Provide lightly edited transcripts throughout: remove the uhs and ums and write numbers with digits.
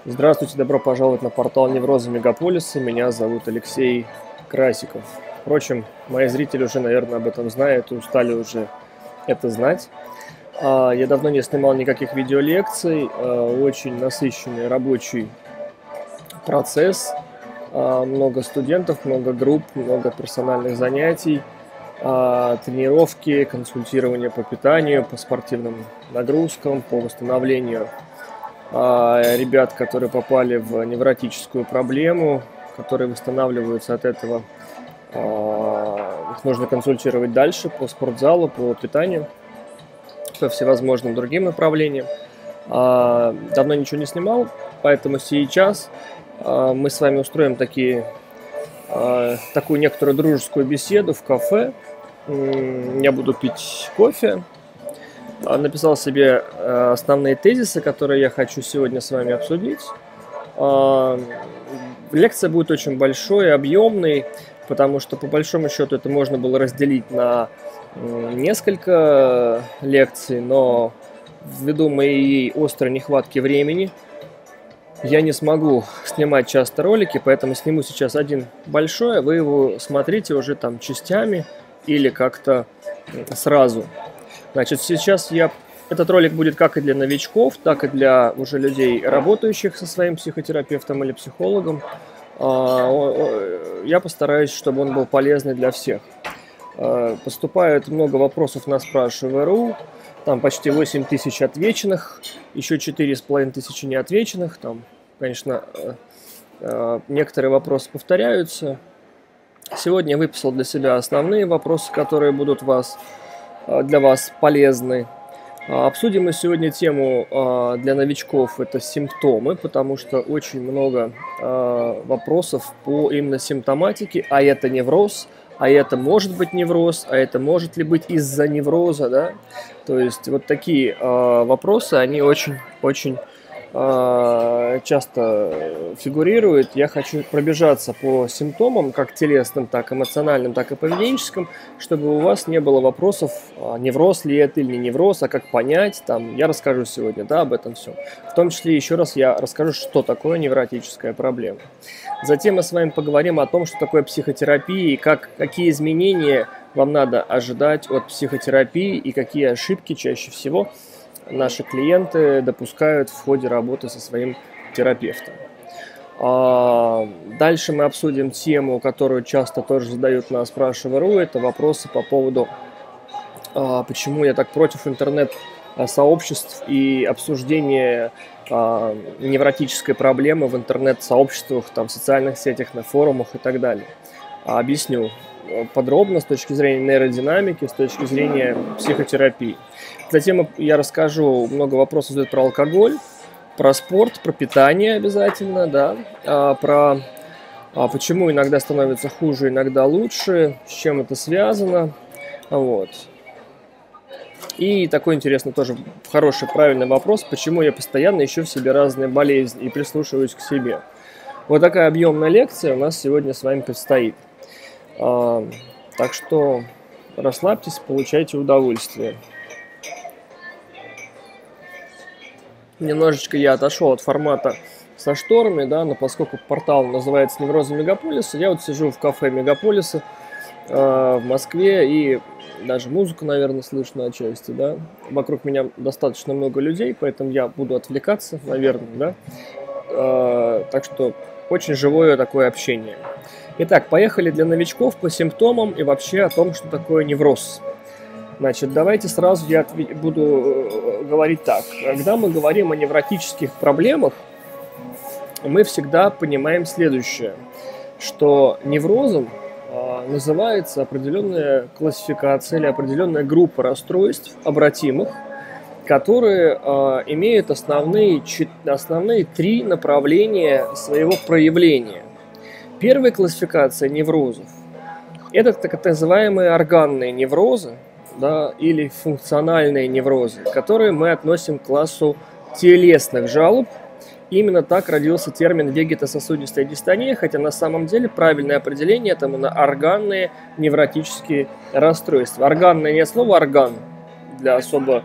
Здравствуйте, добро пожаловать на портал Неврозы Мегаполиса. Меня зовут Алексей Красиков. Впрочем, мои зрители уже, наверное, об этом знают и устали уже это знать. Я давно не снимал никаких видеолекций, очень насыщенный рабочий процесс, много студентов, много групп, много персональных занятий, тренировки, консультирование по питанию, по спортивным нагрузкам, по восстановлению ребят, которые попали в невротическую проблему, которые восстанавливаются от этого. Их нужно консультировать дальше по спортзалу, по питанию, по всевозможным другим направлениям. Давно ничего не снимал, поэтому сейчас мы с вами устроим такую некоторую дружескую беседу в кафе. Я буду пить кофе. Написал себе основные тезисы, которые я хочу сегодня с вами обсудить. Лекция будет очень большой, объемной, потому что по большому счету это можно было разделить на несколько лекций, но ввиду моей острой нехватки времени я не смогу снимать часто ролики, поэтому сниму сейчас один большой, а вы его смотрите уже там частями или как-то сразу. Значит, сейчас этот ролик будет как и для новичков, так и для уже людей, работающих со своим психотерапевтом или психологом. Я постараюсь, чтобы он был полезный для всех. Поступает много вопросов на Спрашивай.ру, там почти 8 тысяч отвеченных, еще 4,5 тысячи неотвеченных. Там, конечно, некоторые вопросы повторяются. Сегодня я выписал для себя основные вопросы, которые будут для вас полезны. Обсудим мы сегодня тему для новичков, это симптомы, потому что очень много вопросов по именно симптоматике, а это невроз, а это может быть невроз, а это может ли быть из-за невроза, да? То есть вот такие вопросы, они очень часто фигурируют. Я хочу пробежаться по симптомам, как телесным, так эмоциональным, так и поведенческим, чтобы у вас не было вопросов, невроз ли это или не невроз, а как понять. Там, я расскажу сегодня, да, об этом все. В том числе еще раз я расскажу, что такое невротическая проблема. Затем мы с вами поговорим о том, что такое психотерапия и какие изменения вам надо ожидать от психотерапии и какие ошибки чаще всего наши клиенты допускают в ходе работы со своим терапевтом. Дальше мы обсудим тему, которую часто тоже задают на Спрашивай.ру. Это вопросы по поводу, почему я так против интернет-сообществ и обсуждения невротической проблемы в интернет-сообществах, там, в социальных сетях, на форумах и так далее. Объясню подробно с точки зрения нейродинамики, с точки зрения психотерапии. Затем я расскажу, много вопросов задают про алкоголь, про спорт, про питание обязательно, да, про почему иногда становится хуже, иногда лучше, с чем это связано, вот. И такой интересный тоже хороший, правильный вопрос, почему я постоянно ищу в себе разные болезни и прислушиваюсь к себе. Вот такая объемная лекция у нас сегодня с вами предстоит. Так что расслабьтесь, получайте удовольствие. Немножечко я отошел от формата со шторами, да, но поскольку портал называется Неврозы Мегаполиса, я вот сижу в кафе Мегаполиса в Москве, и даже музыку, наверное, слышно отчасти, да. Вокруг меня достаточно много людей, поэтому я буду отвлекаться, наверное, да. Так что очень живое такое общение. Итак, поехали для новичков по симптомам и вообще о том, что такое невроз. Значит, давайте сразу я буду говорить так. Когда мы говорим о невротических проблемах, мы всегда понимаем следующее, что неврозом называется определенная классификация или определенная группа расстройств обратимых, которые имеют основные три направления своего проявления. Первая классификация неврозов – это так называемые органные неврозы, да, или функциональные неврозы, которые мы относим к классу телесных жалоб. Именно так родился термин вегетососудистая дистония, хотя на самом деле правильное определение – это органные невротические расстройства. Органное не от слова орган, для особо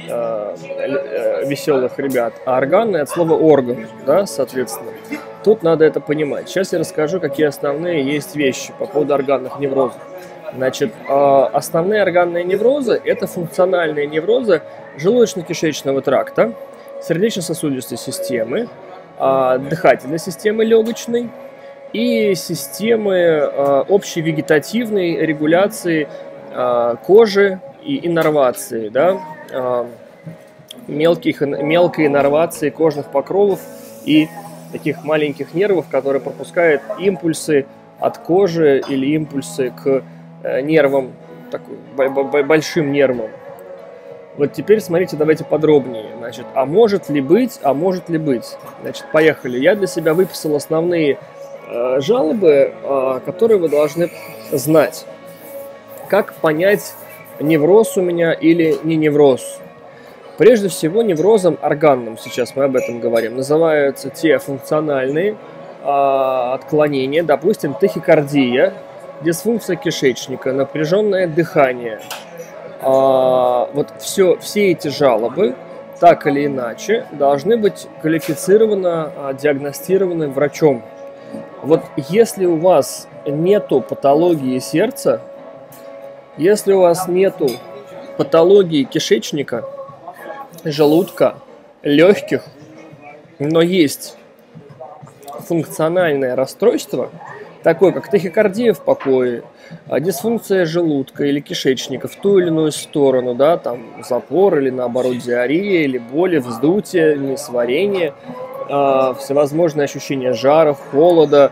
веселых ребят, а органный от слова орган, да, соответственно. Тут надо это понимать. Сейчас я расскажу, какие основные есть вещи по поводу органных неврозов. Значит, основные органные неврозы – это функциональные неврозы желудочно-кишечного тракта, сердечно-сосудистой системы, дыхательной системы легочной и системы общей вегетативной регуляции кожи и иннервации, да, мелкой иннервации кожных покровов и таких маленьких нервов, которые пропускают импульсы от кожи или импульсы к нервам, такой, большим нервам. Вот теперь смотрите, давайте подробнее. Значит, а может ли быть? Значит, поехали. Я для себя выписал основные жалобы, которые вы должны знать. Как понять, невроз у меня или не невроз? Прежде всего, неврозом органным, сейчас мы об этом говорим, называются те функциональные отклонения, допустим, тахикардия, дисфункция кишечника, напряженное дыхание. Вот все эти жалобы, так или иначе, должны быть квалифицированно диагностированы врачом. Вот если у вас нету патологии сердца, если у вас нету патологии кишечника, желудка, легких, но есть функциональное расстройство, такое как тахикардия в покое, дисфункция желудка или кишечника в ту или иную сторону, да, там запор или наоборот диарея, или боли, вздутие, несварение, всевозможные ощущения жара, холода,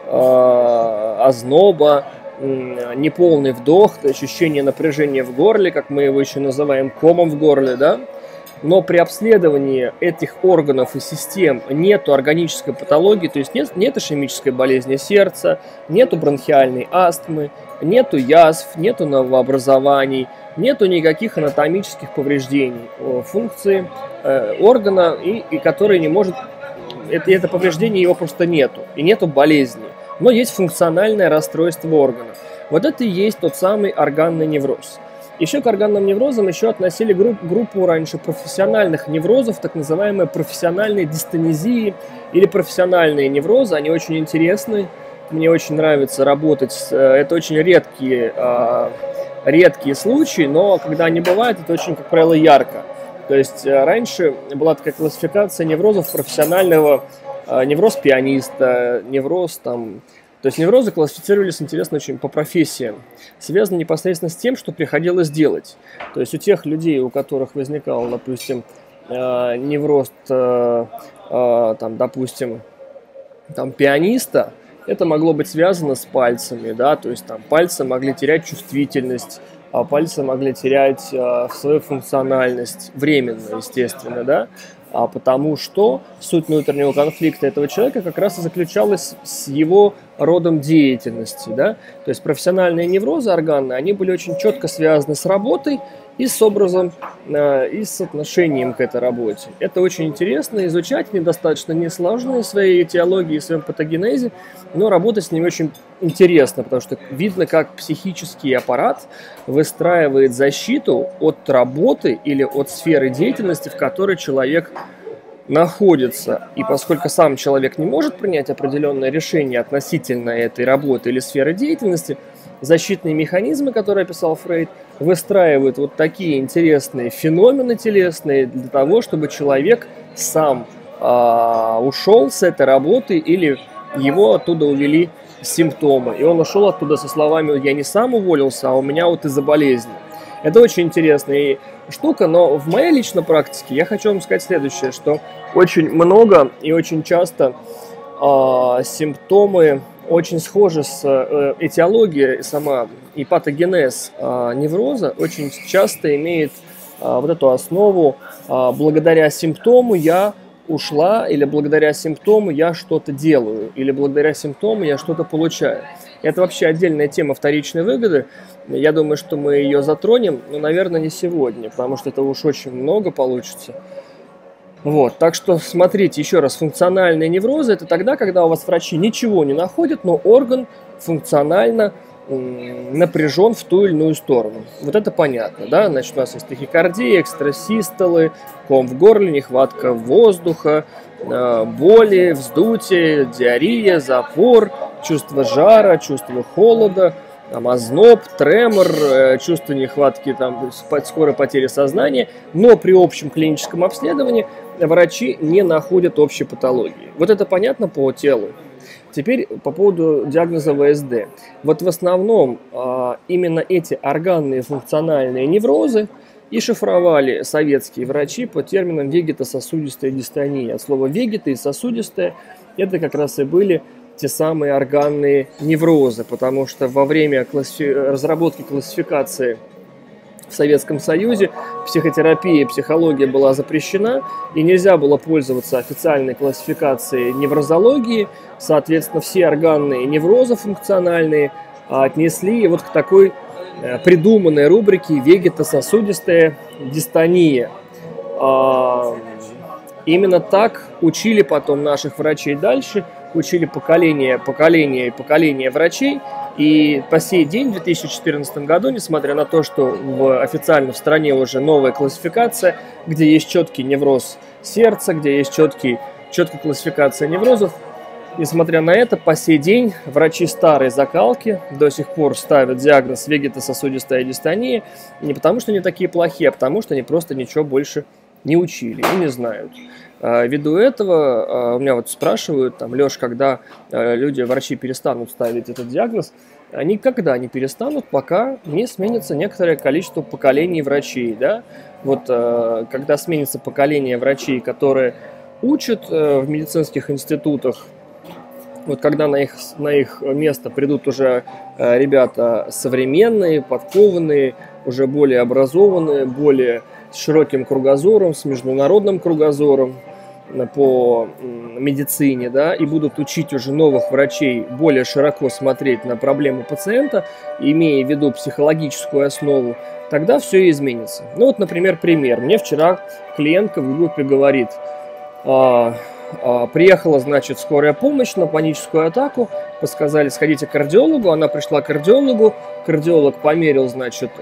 озноба, неполный вдох, ощущение напряжения в горле, как мы его еще называем, комом в горле, да. Но при обследовании этих органов и систем нету органической патологии, то есть нет ишемической болезни сердца, нету бронхиальной астмы, нету язв, нету новообразований, нету никаких анатомических повреждений функции органа, и который не может, это повреждение его просто нету, и нету болезни, но есть функциональное расстройство органа. Вот это и есть тот самый органный невроз. Еще к органным неврозам еще относили группу раньше профессиональных неврозов, так называемые профессиональные дистонезии или профессиональные неврозы. Они очень интересны, мне очень нравится работать. Это очень редкие случаи, но когда они бывают, это очень, как правило, ярко. То есть раньше была такая классификация неврозов профессионального, невроз пианиста, невроз там... То есть неврозы классифицировались, интересно, очень по профессиям, связано непосредственно с тем, что приходилось делать. То есть у тех людей, у которых возникал, допустим, невроз, там, допустим, там, пианиста, это могло быть связано с пальцами, да, то есть там пальцы могли терять чувствительность, а пальцы могли терять свою функциональность временно, естественно, да. Потому что суть внутреннего конфликта этого человека как раз и заключалась с его родом деятельности. Да? То есть профессиональные неврозы органные, они были очень четко связаны с работой и с образом, и с отношением к этой работе. Это очень интересно изучать, они достаточно несложные в своей этиологии, в своем патогенезе, но работать с ними очень интересно, потому что видно, как психический аппарат выстраивает защиту от работы или от сферы деятельности, в которой человек находится. И поскольку сам человек не может принять определенное решение относительно этой работы или сферы деятельности, защитные механизмы, которые описал Фрейд, выстраивают вот такие интересные феномены телесные для того, чтобы человек сам ушел с этой работы или его оттуда увели симптомы. И он ушел оттуда со словами: «Я не сам уволился, а у меня вот из-за болезни». Это очень интересная штука, но в моей личной практике я хочу вам сказать следующее, что очень много и очень часто симптомы очень схожи с этиологией сама и патогенез невроза очень часто имеет вот эту основу: благодаря симптому я ушла, или благодаря симптому я что-то делаю, или благодаря симптому я что-то получаю. Это вообще отдельная тема вторичной выгоды. Я думаю, что мы ее затронем, но, наверное, не сегодня, потому что это уж очень много получится. Вот, так что смотрите, еще раз, функциональные неврозы – это тогда, когда у вас врачи ничего не находят, но орган функционально напряжен в ту или иную сторону. Вот это понятно, да? Значит, у нас есть тахикардия, экстрасистолы, ком в горле, нехватка воздуха, боли, вздутие, диарея, запор, чувство жара, чувство холода, озноб, тремор, чувство нехватки, скорой потери сознания. Но при общем клиническом обследовании врачи не находят общей патологии. Вот это понятно по телу. Теперь по поводу диагноза ВСД. Вот в основном именно эти органные функциональные неврозы и шифровали советские врачи по терминам вегетососудистая дистония. От слова вегета и сосудистая это как раз и были те самые органные неврозы, потому что во время разработки классификации в Советском Союзе психотерапия и психология была запрещена, и нельзя было пользоваться официальной классификацией неврозологии. Соответственно, все органные неврозы функциональные отнесли вот к такой придуманной рубрике вегетососудистая дистония. Именно так учили потом наших врачей дальше, учили поколение врачей. И по сей день, в 2014 году, несмотря на то, что официально в стране уже новая классификация, где есть четкий невроз сердца, где есть четкая классификация неврозов, несмотря на это, по сей день врачи старой закалки до сих пор ставят диагноз вегетососудистая дистония не потому, что они такие плохие, а потому, что они просто ничего больше не учили и не знают. Ввиду этого, у меня вот спрашивают, Леш, когда врачи перестанут ставить этот диагноз, они никогда не перестанут, пока не сменится некоторое количество поколений врачей, да? Вот когда сменится поколение врачей, которые учат в медицинских институтах, вот когда на их место придут уже ребята современные, подкованные, уже более образованные, более с широким кругозором, с международным кругозором по медицине, да, и будут учить уже новых врачей более широко смотреть на проблему пациента, имея в виду психологическую основу, тогда все изменится. Ну вот, например, пример. Мне вчера клиентка в группе говорит, приехала, значит, скорая помощь на паническую атаку, сказали, сходите к кардиологу, она пришла к кардиологу, кардиолог померил, значит,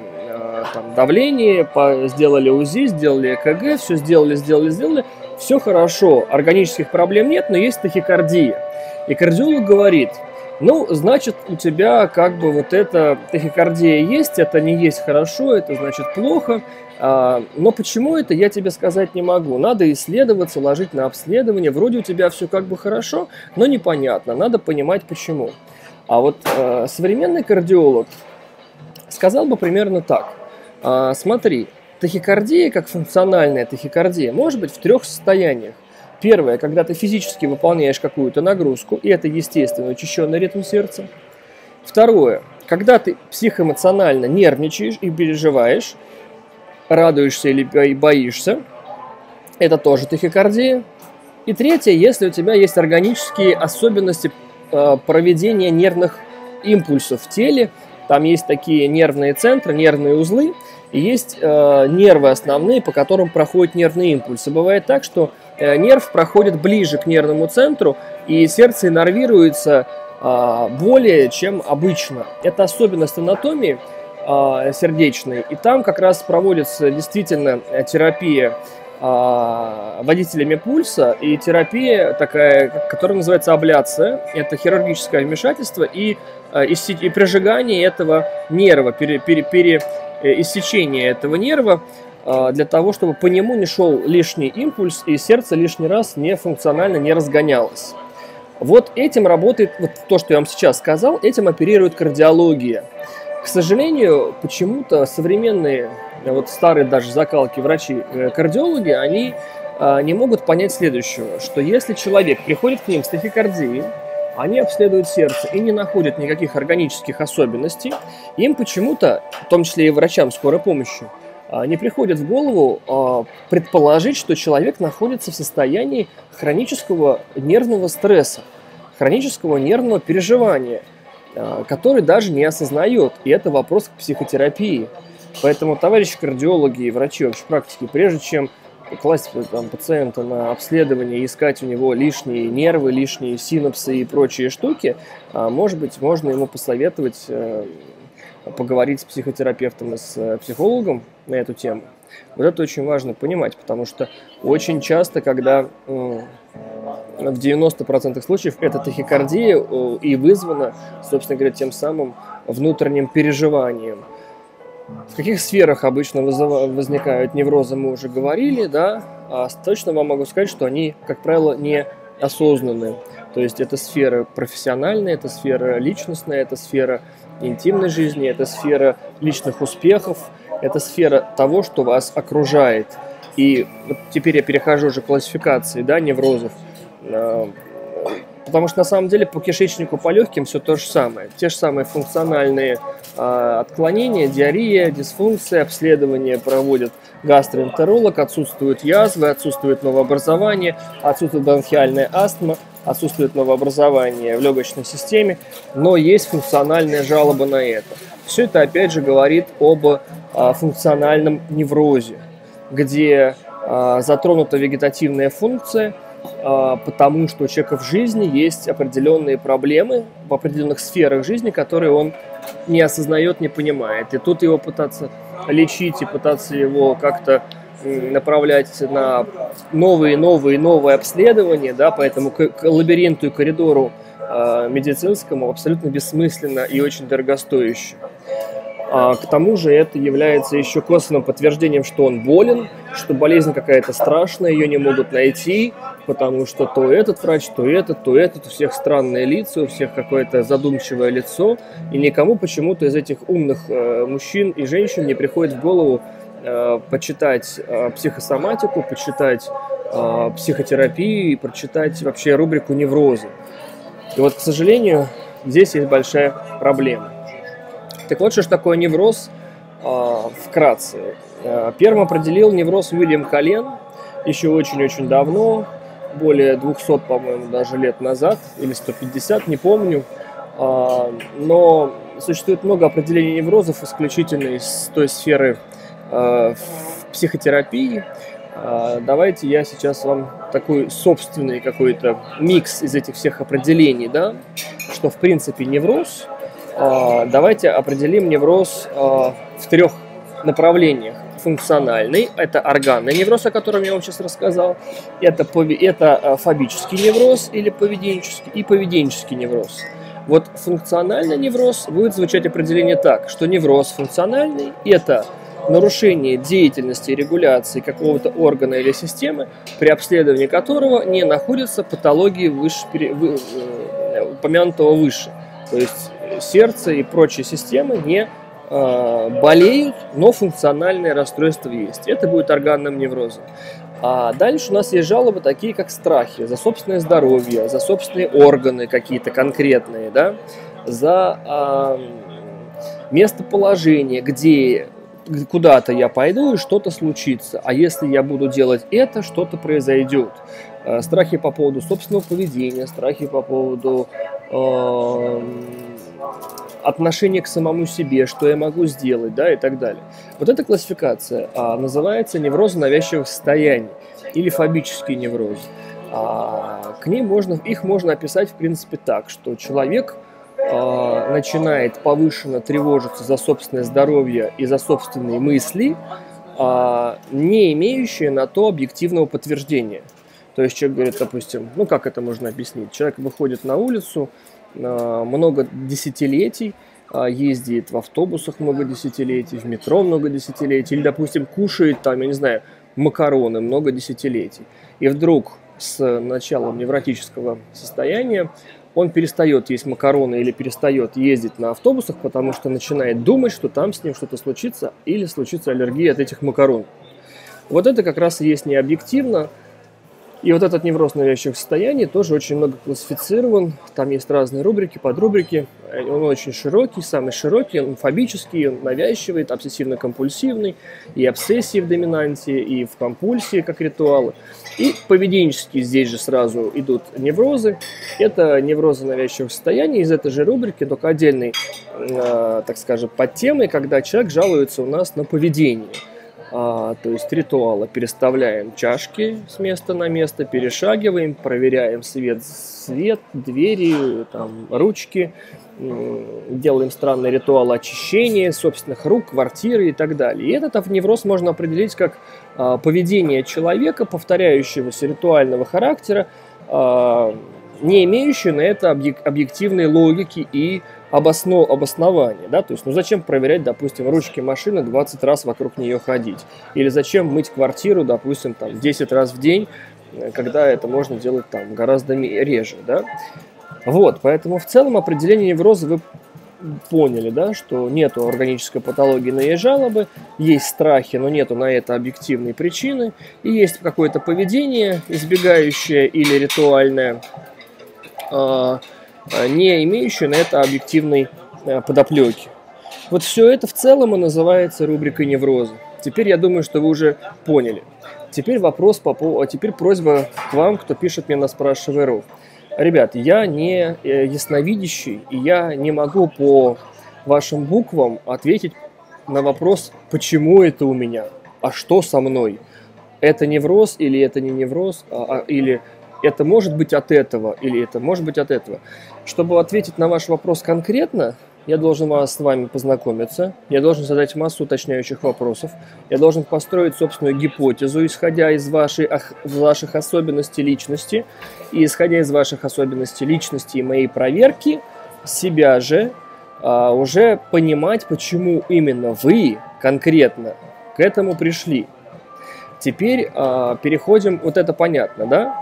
давление, сделали УЗИ, сделали ЭКГ, все сделали, все хорошо, органических проблем нет, но есть тахикардия. И кардиолог говорит, ну, значит, у тебя как бы вот эта тахикардия есть, это не есть хорошо, это значит плохо, но почему это, я тебе сказать не могу. Надо исследоваться, ложить на обследование, вроде у тебя все как бы хорошо, но непонятно, надо понимать почему. А вот современный кардиолог сказал бы примерно так. Смотри, тахикардия, как функциональная тахикардия, может быть в 3 состояниях. Первое, когда ты физически выполняешь какую-то нагрузку, и это естественно учащенный ритм сердца. Второе, когда ты психоэмоционально нервничаешь и переживаешь, радуешься или боишься, это тоже тахикардия. И третье, если у тебя есть органические особенности проведения нервных импульсов в теле, там есть такие нервные центры, нервные узлы, и есть нервы основные, по которым проходят нервные импульсы. Бывает так, что нерв проходит ближе к нервному центру, и сердце иннервируется более, чем обычно. Это особенность анатомии сердечной, и там как раз проводится действительно терапия водителями пульса и терапия такая, которая называется абляция. Это хирургическое вмешательство и прижигание этого нерва, иссечение этого нерва для того, чтобы по нему не шел лишний импульс и сердце лишний раз функционально не разгонялось. Вот этим работает, вот то, что я вам сейчас сказал, этим оперирует кардиология. К сожалению, почему-то современные, вот старые даже закалки врачи-кардиологи, они не могут понять следующего, что если человек приходит к ним с тахикардией, они обследуют сердце и не находят никаких органических особенностей, им почему-то, в том числе и врачам скорой помощи, не приходит в голову предположить, что человек находится в состоянии хронического нервного стресса, хронического нервного переживания, который даже не осознает. И это вопрос к психотерапии. Поэтому, товарищи кардиологи и врачи общей практики, прежде чем класть там, пациента на обследование, искать у него лишние нервы, лишние синапсы и прочие штуки, может быть, можно ему посоветовать поговорить с психотерапевтом и с психологом на эту тему. Вот это очень важно понимать, потому что очень часто, когда в 90% случаев эта тахикардия и вызвана, собственно говоря, тем самым внутренним переживанием. В каких сферах обычно возникают неврозы, мы уже говорили, да, а точно вам могу сказать, что они, как правило, не осознанные. То есть это сфера профессиональная, это сфера личностная, это сфера интимной жизни, это сфера личных успехов, это сфера того, что вас окружает. И вот теперь я перехожу уже к классификации, да, неврозов. Потому что на самом деле по кишечнику, по легким все то же самое. Те же самые функциональные отклонения, диарея, дисфункция, обследование проводит гастроэнтеролог, отсутствуют язвы, отсутствует новообразование, отсутствует бронхиальная астма, отсутствует новообразование в легочной системе, но есть функциональная жалоба на это. Все это опять же говорит об функциональном неврозе, где затронута вегетативная функция, потому что у человека в жизни есть определенные проблемы в определенных сферах жизни, которые он не осознает, не понимает. И тут его пытаться лечить и пытаться его как-то направлять на новые обследования, да, поэтому к лабиринту и коридору медицинскому абсолютно бессмысленно и очень дорогостояще. К тому же это является еще косвенным подтверждением, что он болен, что болезнь какая-то страшная, ее не могут найти, потому что то этот врач, то этот, у всех странные лица, у всех какое-то задумчивое лицо, и никому почему-то из этих умных мужчин и женщин не приходит в голову почитать психосоматику, почитать психотерапию и прочитать вообще рубрику неврозы. И вот, к сожалению, здесь есть большая проблема. Так вот, что же такое невроз вкратце. Первым определил невроз Уильям Колен еще очень-очень давно, более 200, по-моему, даже лет назад, или 150, не помню. Но существует много определений неврозов исключительно из той сферы психотерапии. Давайте я сейчас вам такой собственный какой-то микс из этих всех определений, да, что в принципе невроз. Давайте определим невроз в трех направлениях. Функциональный, это органный невроз, о котором я вам сейчас рассказал, это фобический невроз или поведенческий, и поведенческий невроз. Вот функциональный невроз будет звучать определение так, что невроз функциональный – это нарушение деятельности и регуляции какого-то органа или системы, при обследовании которого не находятся патологии упомянутого выше. То есть сердце и прочие системы не болеют, но функциональные расстройства есть. Это будет органным неврозом. А дальше у нас есть жалобы такие, как страхи за собственное здоровье, за собственные органы какие-то конкретные, да, за местоположение, где куда-то я пойду и что-то случится, а если я буду делать это, что-то произойдет. Страхи по поводу собственного поведения, страхи по поводу отношение к самому себе, что я могу сделать, да, и так далее. Вот эта классификация называется неврозы навязчивых состояний или фобический невроз. Их можно описать, в принципе, так, что человек начинает повышенно тревожиться за собственное здоровье и за собственные мысли, не имеющие на то объективного подтверждения. То есть человек говорит, допустим, ну как это можно объяснить? Человек выходит на улицу, много десятилетий, ездит в автобусах много десятилетий, в метро много десятилетий, или, допустим, кушает там, я не знаю, макароны много десятилетий. И вдруг с началом невротического состояния он перестает есть макароны или перестает ездить на автобусах, потому что начинает думать, что там с ним что-то случится или случится аллергия от этих макарон. Вот это как раз и есть необъективно. И вот этот невроз навязчивых состояний тоже очень много классифицирован. Там есть разные рубрики, подрубрики. Он очень широкий, самый широкий, он фобический, он навязчивый, обсессивно-компульсивный, и обсессии в доминанте, и в компульсии, как ритуалы. И поведенческие здесь же сразу идут неврозы. Это неврозы навязчивых состояний из этой же рубрики, только отдельной, так скажем, подтемой, когда человек жалуется у нас на поведение. то есть ритуала. Переставляем чашки с места на место, перешагиваем, проверяем свет, двери, там, ручки, делаем странный ритуал очищения собственных рук, квартиры и так далее. И этот невроз можно определить как поведение человека, повторяющегося ритуального характера, не имеющее на это объективной логики и обоснования. Да? То есть, ну зачем проверять, допустим, ручки машины 20 раз вокруг нее ходить? Или зачем мыть квартиру, допустим, там, 10 раз в день, когда это можно делать там, гораздо реже? Да? Вот, поэтому в целом определение невроза вы поняли, да, что нету органической патологии, но есть жалобы, есть страхи, но нету на это объективной причины, и есть какое-то поведение, избегающее или ритуальное, не имеющее на это объективной подоплеки. Вот все это в целом и называется рубрикой невроза. Теперь я думаю, что вы уже поняли. Теперь вопрос теперь просьба к вам, кто пишет мне на Спрашивай.ру. Ребят, я не ясновидящий, и я не могу по вашим буквам ответить на вопрос, почему это у меня, а что со мной. Это невроз или это не невроз, или это может быть от этого, или это может быть от этого. Чтобы ответить на ваш вопрос конкретно, я должен с вами познакомиться, я должен задать массу уточняющих вопросов, я должен построить собственную гипотезу, исходя из ваших особенностей личности, и исходя из ваших особенностей личности и моей проверки, себя же уже понимать, почему именно вы конкретно к этому пришли. Теперь переходим, вот это понятно, да?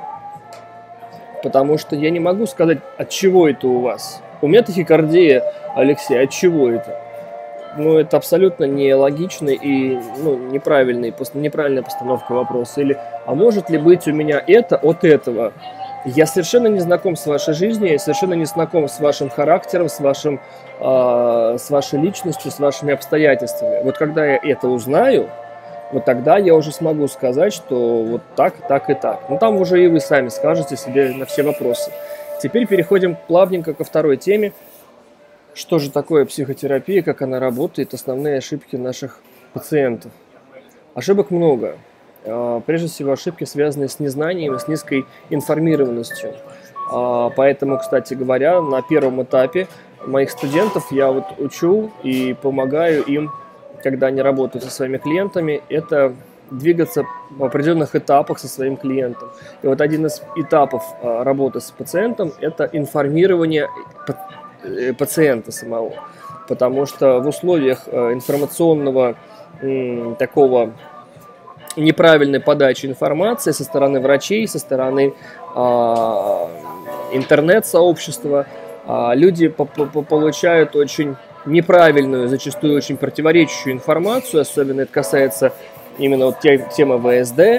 Потому что я не могу сказать, от чего это у вас. У меня тахикардия, Алексей, от чего это? Ну, это абсолютно нелогично и неправильная постановка вопроса. Или, а может ли быть у меня это от этого? Я совершенно не знаком с вашей жизнью, я совершенно не знаком с вашим характером, с вашей личностью, с вашими обстоятельствами. Вот когда я это узнаю, вот тогда я уже смогу сказать, что вот так, так и так. Ну, там уже и вы сами скажете себе на все вопросы. Теперь переходим плавненько ко второй теме. Что же такое психотерапия, как она работает, основные ошибки наших пациентов. Ошибок много. Прежде всего, ошибки, связанные с незнанием и с низкой информированностью. Поэтому, кстати говоря, на первом этапе моих студентов я вот учу и помогаю им, когда они работают со своими клиентами, это двигаться в определенных этапах со своим клиентом. И вот один из этапов работы с пациентом – это информирование пациента самого. Потому что в условиях информационного такого неправильной подачи информации со стороны врачей, со стороны интернет-сообщества, люди получают очень неправильную, зачастую очень противоречащую информацию, особенно это касается именно вот темы ВСД,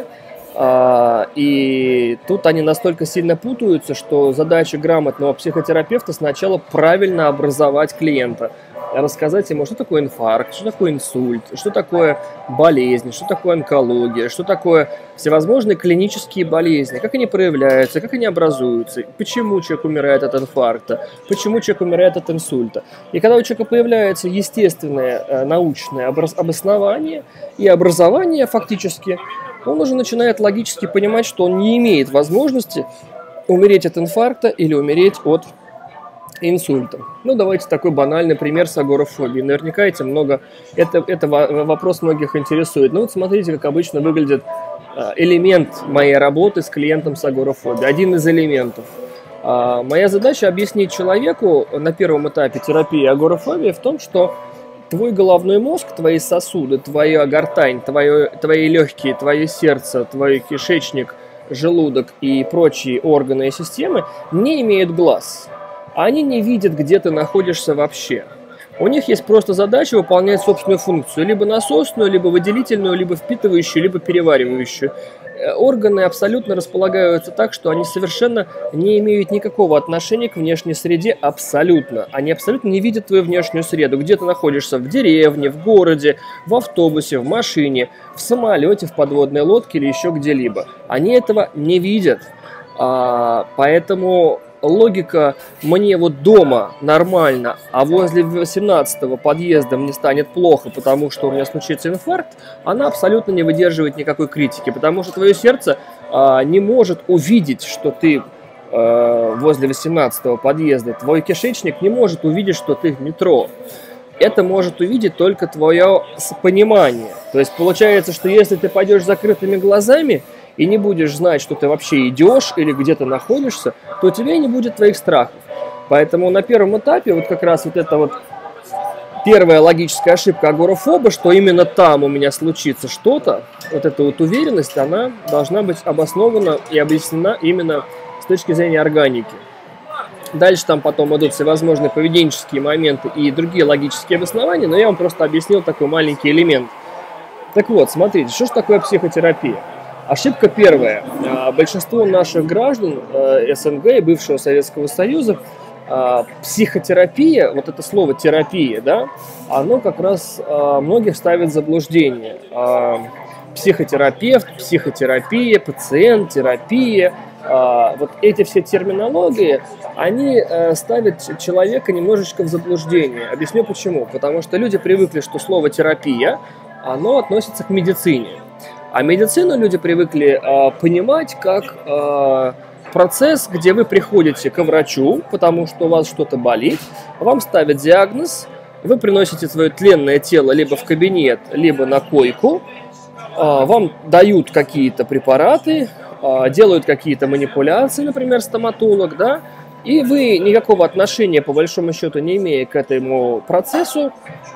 и тут они настолько сильно путаются, что задача грамотного психотерапевта сначала правильно образовать клиента, рассказать ему, что такое инфаркт, что такое инсульт, что такое болезнь, что такое онкология, что такое всевозможные клинические болезни, как они проявляются, как они образуются, почему человек умирает от инфаркта, почему человек умирает от инсульта. И когда у человека появляется естественное научное обоснование и образование фактически, он уже начинает логически понимать, что он не имеет возможности умереть от инфаркта или умереть от инсульта. Ну, давайте такой банальный пример с агорафобией. Наверняка это вопрос многих интересует. Ну, вот смотрите, как обычно выглядит элемент моей работы с клиентом с агорафобией. Один из элементов. Моя задача объяснить человеку на первом этапе терапии агорафобии в том, что твой головной мозг, твои сосуды, твоя гортань, твои легкие, твое сердце, твой кишечник, желудок и прочие органы и системы не имеют глаз. Они не видят, где ты находишься вообще. У них есть просто задача выполнять собственную функцию, либо насосную, либо выделительную, либо впитывающую, либо переваривающую. Органы абсолютно располагаются так, что они совершенно не имеют никакого отношения к внешней среде абсолютно. Они абсолютно не видят твою внешнюю среду, где ты находишься, в деревне, в городе, в автобусе, в машине, в самолете, в подводной лодке или еще где-либо. Они этого не видят. Поэтому логика «мне вот дома нормально, а возле 18-го подъезда мне станет плохо, потому что у меня случится инфаркт», она абсолютно не выдерживает никакой критики, потому что твое сердце не может увидеть, что ты возле 18-го подъезда, твой кишечник не может увидеть, что ты в метро. Это может увидеть только твое понимание. То есть получается, что если ты пойдешь с закрытыми глазами и не будешь знать, что ты вообще идешь или где ты находишься, то у тебя не будет твоих страхов. Поэтому на первом этапе вот как раз вот это вот первая логическая ошибка агорафоба, что именно там у меня случится что-то, вот эта вот уверенность, она должна быть обоснована и объяснена именно с точки зрения органики. Дальше там потом идут всевозможные поведенческие моменты и другие логические обоснования, но я вам просто объяснил такой маленький элемент. Так вот, смотрите, что же такое психотерапия? Ошибка первая. Большинство наших граждан СНГ и бывшего Советского Союза психотерапия, вот это слово терапия, да, оно как раз многих ставит в заблуждение. Психотерапевт, психотерапия, пациент, терапия. Вот эти все терминологии, они ставят человека немножечко в заблуждение. Объясню почему. Потому что люди привыкли, что слово терапия, оно относится к медицине. А медицину люди привыкли понимать как процесс, где вы приходите к врачу, потому что у вас что-то болит, вам ставят диагноз, вы приносите свое тленное тело либо в кабинет, либо на койку, вам дают какие-то препараты, делают какие-то манипуляции, например, стоматолог, да, и вы никакого отношения, по большому счету, не имея к этому процессу,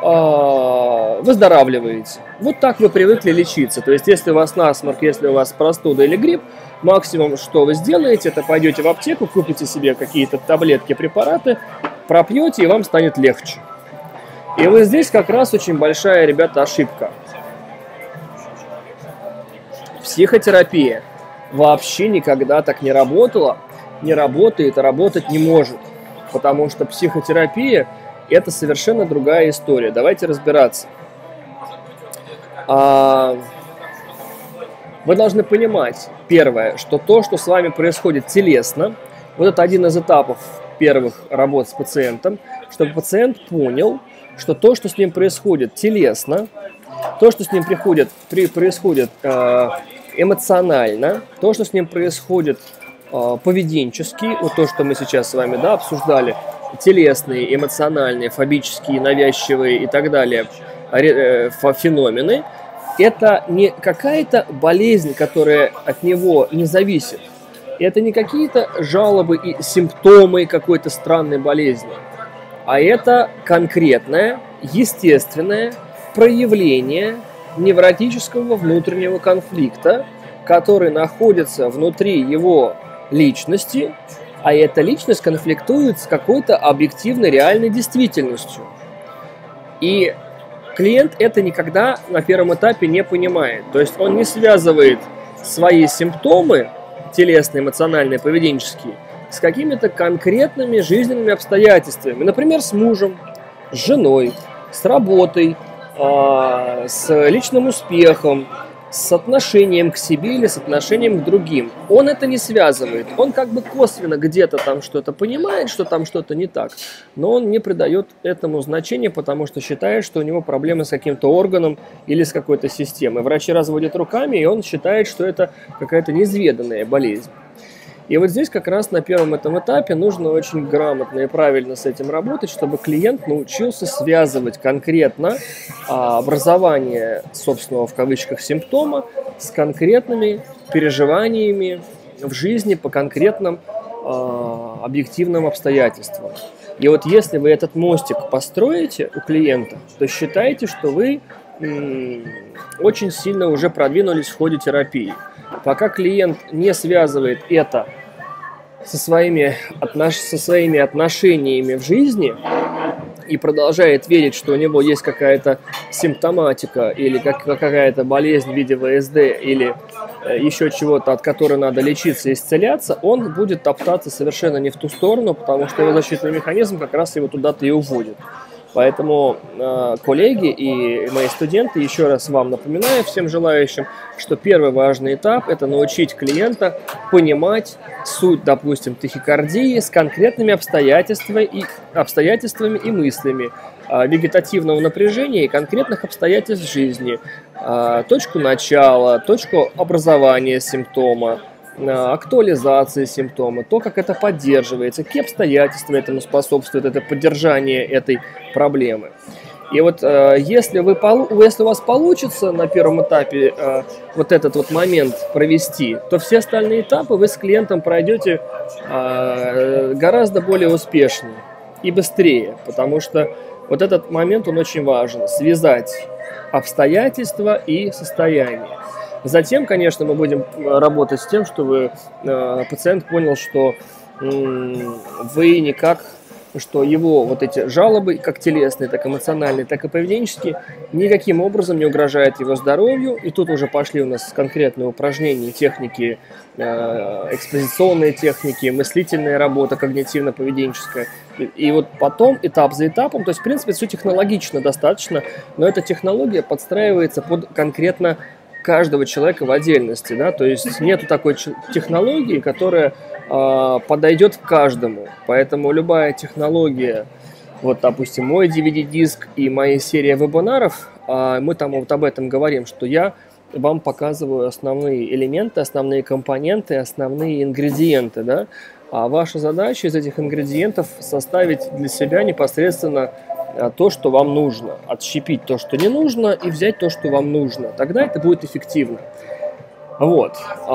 выздоравливаете. Вот так вы привыкли лечиться. То есть, если у вас насморк, если у вас простуда или грипп, максимум, что вы сделаете, это пойдете в аптеку, купите себе какие-то таблетки, препараты, пропьете, и вам станет легче. И вот здесь как раз очень большая, ребята, ошибка. Психотерапия вообще никогда так не работала, не работает и работать не может. Потому что психотерапия – это совершенно другая история. Давайте разбираться. Вы должны понимать, первое, что то, что с вами происходит телесно, вот это один из этапов первых работ с пациентом, чтобы пациент понял, что то, что с ним происходит телесно, то, что с ним происходит эмоционально, то, что с ним происходит поведенчески, вот то, что мы сейчас с вами обсуждали, телесные, эмоциональные, фобические, навязчивые и так далее феномены, это не какая-то болезнь, которая от него не зависит. Это не какие-то жалобы и симптомы какой-то странной болезни, а это конкретное, естественное проявление невротического внутреннего конфликта, который находится внутри его личности, а эта личность конфликтует с какой-то объективной реальной действительностью. И клиент это никогда на первом этапе не понимает. То есть он не связывает свои симптомы, телесные, эмоциональные, поведенческие, с какими-то конкретными жизненными обстоятельствами. Например, с мужем, с женой, с работой, с личным успехом, с отношением к себе или с отношением к другим. Он это не связывает. Он как бы косвенно где-то там что-то понимает, что там что-то не так, но он не придает этому значения, потому что считает, что у него проблемы с каким-то органом или с какой-то системой. Врачи разводят руками, и он считает, что это какая-то неизведанная болезнь. И вот здесь как раз на первом этом этапе нужно очень грамотно и правильно с этим работать, чтобы клиент научился связывать конкретно образование собственного в кавычках симптома с конкретными переживаниями в жизни по конкретным объективным обстоятельствам. И вот если вы этот мостик построите у клиента, то считайте, что вы очень сильно уже продвинулись в ходе терапии. Пока клиент не связывает это со своими отношениями в жизни и продолжает верить, что у него есть какая-то симптоматика или какая-то болезнь в виде ВСД или еще чего-то, от которой надо лечиться и исцеляться, он будет топтаться совершенно не в ту сторону, потому что его защитный механизм как раз его туда-то и уводит. Поэтому, коллеги и мои студенты, еще раз вам напоминаю, всем желающим, что первый важный этап – это научить клиента понимать суть, допустим, тахикардии с конкретными обстоятельствами и мыслями, вегетативного напряжения и конкретных обстоятельств жизни, точку начала, точку образования симптома, актуализации симптома, то, как это поддерживается, какие обстоятельства этому способствуют, это поддержание этой проблемы. И вот если у вас получится на первом этапе вот этот вот момент провести, то все остальные этапы вы с клиентом пройдете гораздо более успешнее и быстрее, потому что вот этот момент, он очень важен, связать обстоятельства и состояние. Затем, конечно, мы будем работать с тем, чтобы пациент понял, что вы никак, что его вот эти жалобы, как телесные, так и эмоциональные, так и поведенческие, никаким образом не угрожают его здоровью. И тут уже пошли у нас конкретные упражнения, техники, экспозиционные техники, мыслительная работа, когнитивно-поведенческая. И вот потом, этап за этапом, то есть, в принципе, все технологично достаточно, но эта технология подстраивается под конкретно каждого человека в отдельности, да, то есть нету такой технологии, которая подойдет к каждому, поэтому любая технология, вот, допустим, мой DVD-диск и моя серия вебинаров, мы там вот об этом говорим, что я вам показываю основные элементы, основные компоненты, основные ингредиенты, да, а ваша задача из этих ингредиентов составить для себя непосредственно то, что вам нужно, отщепить то, что не нужно, и взять то, что вам нужно. Тогда это будет эффективно. Вот.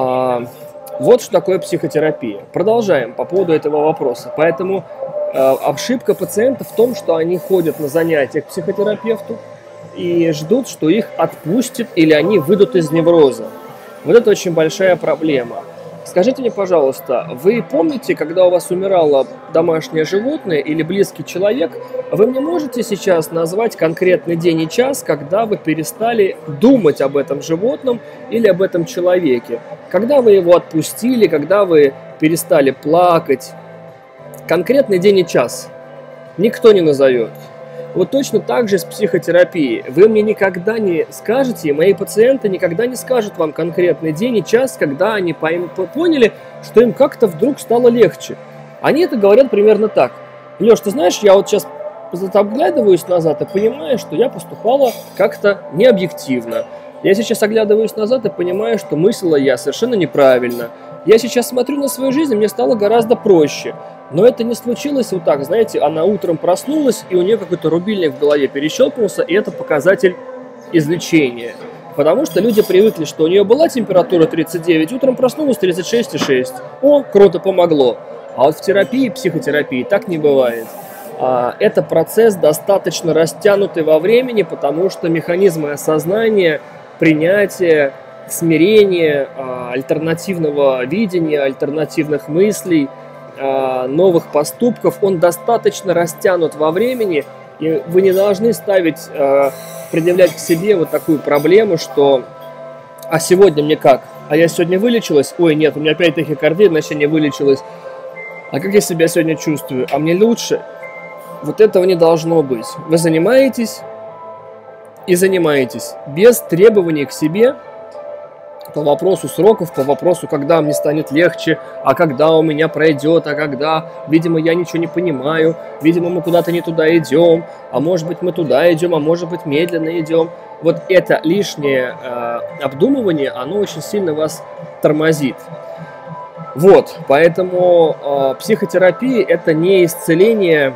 Вот что такое психотерапия. Продолжаем по поводу этого вопроса. Поэтому ошибка пациентов в том, что они ходят на занятия к психотерапевту и ждут, что их отпустят или они выйдут из невроза. Вот это очень большая проблема. Скажите мне, пожалуйста, вы помните, когда у вас умирало домашнее животное или близкий человек, вы мне можете сейчас назвать конкретный день и час, когда вы перестали думать об этом животном или об этом человеке? Когда вы его отпустили, когда вы перестали плакать? Конкретный день и час никто не назовет. Вот точно так же с психотерапией. Вы мне никогда не скажете, мои пациенты никогда не скажут вам конкретный день и час, когда они поняли, что им как-то вдруг стало легче. Они это говорят примерно так. Леш, ты знаешь, я вот сейчас оглядываюсь назад и понимаю, что я поступала как-то необъективно. Я сейчас оглядываюсь назад и понимаю, что мыслила я совершенно неправильно. Я сейчас смотрю на свою жизнь, и мне стало гораздо проще. Но это не случилось вот так, знаете, она утром проснулась, и у нее какой-то рубильник в голове перещелкнулся, и это показатель излечения. Потому что люди привыкли, что у нее была температура 39, утром проснулась 36,6. О, круто, помогло. А вот в терапии, психотерапии так не бывает. Это процесс достаточно растянутый во времени, потому что механизмы осознания, принятия, смирения, альтернативного видения, альтернативных мыслей, новых поступков, он достаточно растянут во времени, и вы не должны предъявлять к себе вот такую проблему, что «а сегодня мне как? А я сегодня вылечилась? Ой, нет, у меня опять тахикардия, значит, я не вылечилась. А как я себя сегодня чувствую? А мне лучше?» Вот этого не должно быть. Вы занимаетесь и занимаетесь без требований к себе по вопросу сроков, по вопросу, когда мне станет легче, а когда у меня пройдет, а когда, видимо, я ничего не понимаю, видимо, мы куда-то не туда идем, а может быть, мы туда идем, а может быть, медленно идем. Вот это лишнее обдумывание, оно очень сильно вас тормозит. Вот, поэтому психотерапия – это не исцеление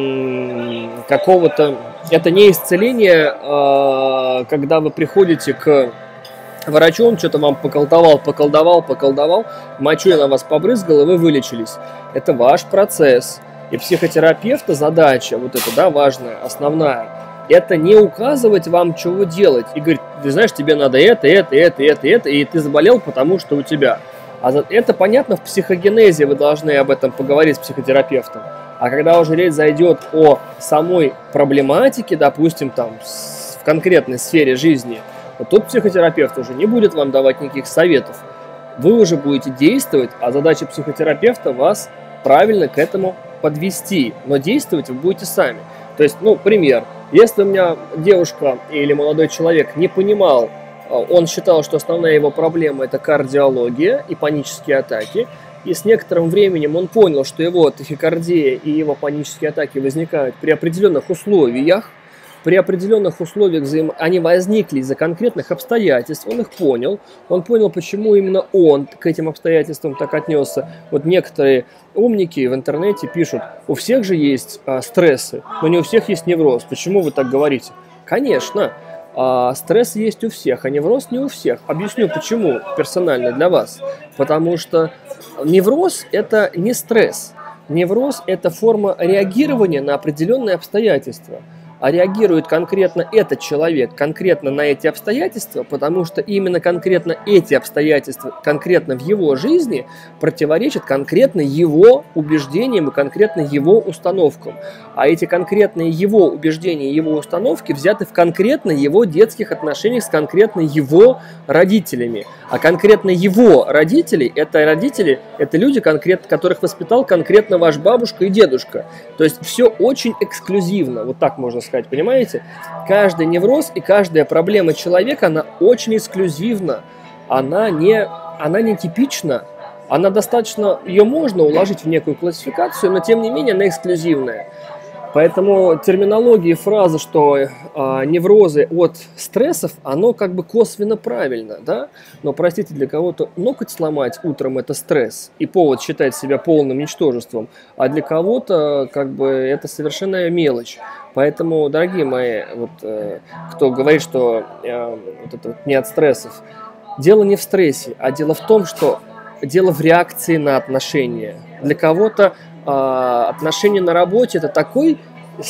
это не исцеление, когда вы приходите к врачу, он что-то вам поколдовал, мочой на вас побрызгал, и вы вылечились. Это ваш процесс. И психотерапевта задача, вот это, да, важная, основная, это не указывать вам, чего делать, и говорить, ты знаешь, тебе надо это, и ты заболел, потому что у тебя. Это понятно в психогенезе, вы должны об этом поговорить с психотерапевтом. А когда уже речь зайдет о самой проблематике, допустим, там, в конкретной сфере жизни, вот тут психотерапевт уже не будет вам давать никаких советов. Вы уже будете действовать, а задача психотерапевта вас правильно к этому подвести. Но действовать вы будете сами. То есть, ну, пример. Если у меня девушка или молодой человек не понимал, он считал, что основная его проблема это кардиология и панические атаки, и с некоторым временем он понял, что его тахикардия и его панические атаки возникают при определенных условиях, они возникли из-за конкретных обстоятельств, он их понял, почему именно он к этим обстоятельствам так отнесся. Вот некоторые умники в интернете пишут, у всех же есть стрессы, но не у всех есть невроз. Почему вы так говорите? Конечно, стресс есть у всех, а невроз не у всех. Объясню, почему персонально для вас. Потому что невроз – это не стресс. Невроз – это форма реагирования на определенные обстоятельства. А реагирует конкретно этот человек, конкретно на эти обстоятельства, потому что именно конкретно эти обстоятельства, конкретно в его жизни, противоречат конкретно его убеждениям и конкретно его установкам. А эти конкретные его убеждения и его установки взяты в конкретно его детских отношениях с конкретно его родителями. А конкретно его родители, это люди, которых воспитал конкретно ваш бабушка и дедушка. То есть все очень эксклюзивно, вот так можно сказать, понимаете? Каждый невроз и каждая проблема человека, она очень эксклюзивна, она не типична, она достаточно, ее можно уложить в некую классификацию, но тем не менее она эксклюзивная. Поэтому терминология и фраза, что неврозы от стрессов, оно как бы косвенно правильно, да? Но, простите, для кого-то ноготь сломать утром – это стресс, и повод считать себя полным ничтожеством, а для кого-то как бы это совершенно мелочь. Поэтому, дорогие мои, кто говорит, что это не от стрессов, дело не в стрессе, а дело в том, что дело в реакции на отношения. Для кого-то отношения на работе это такой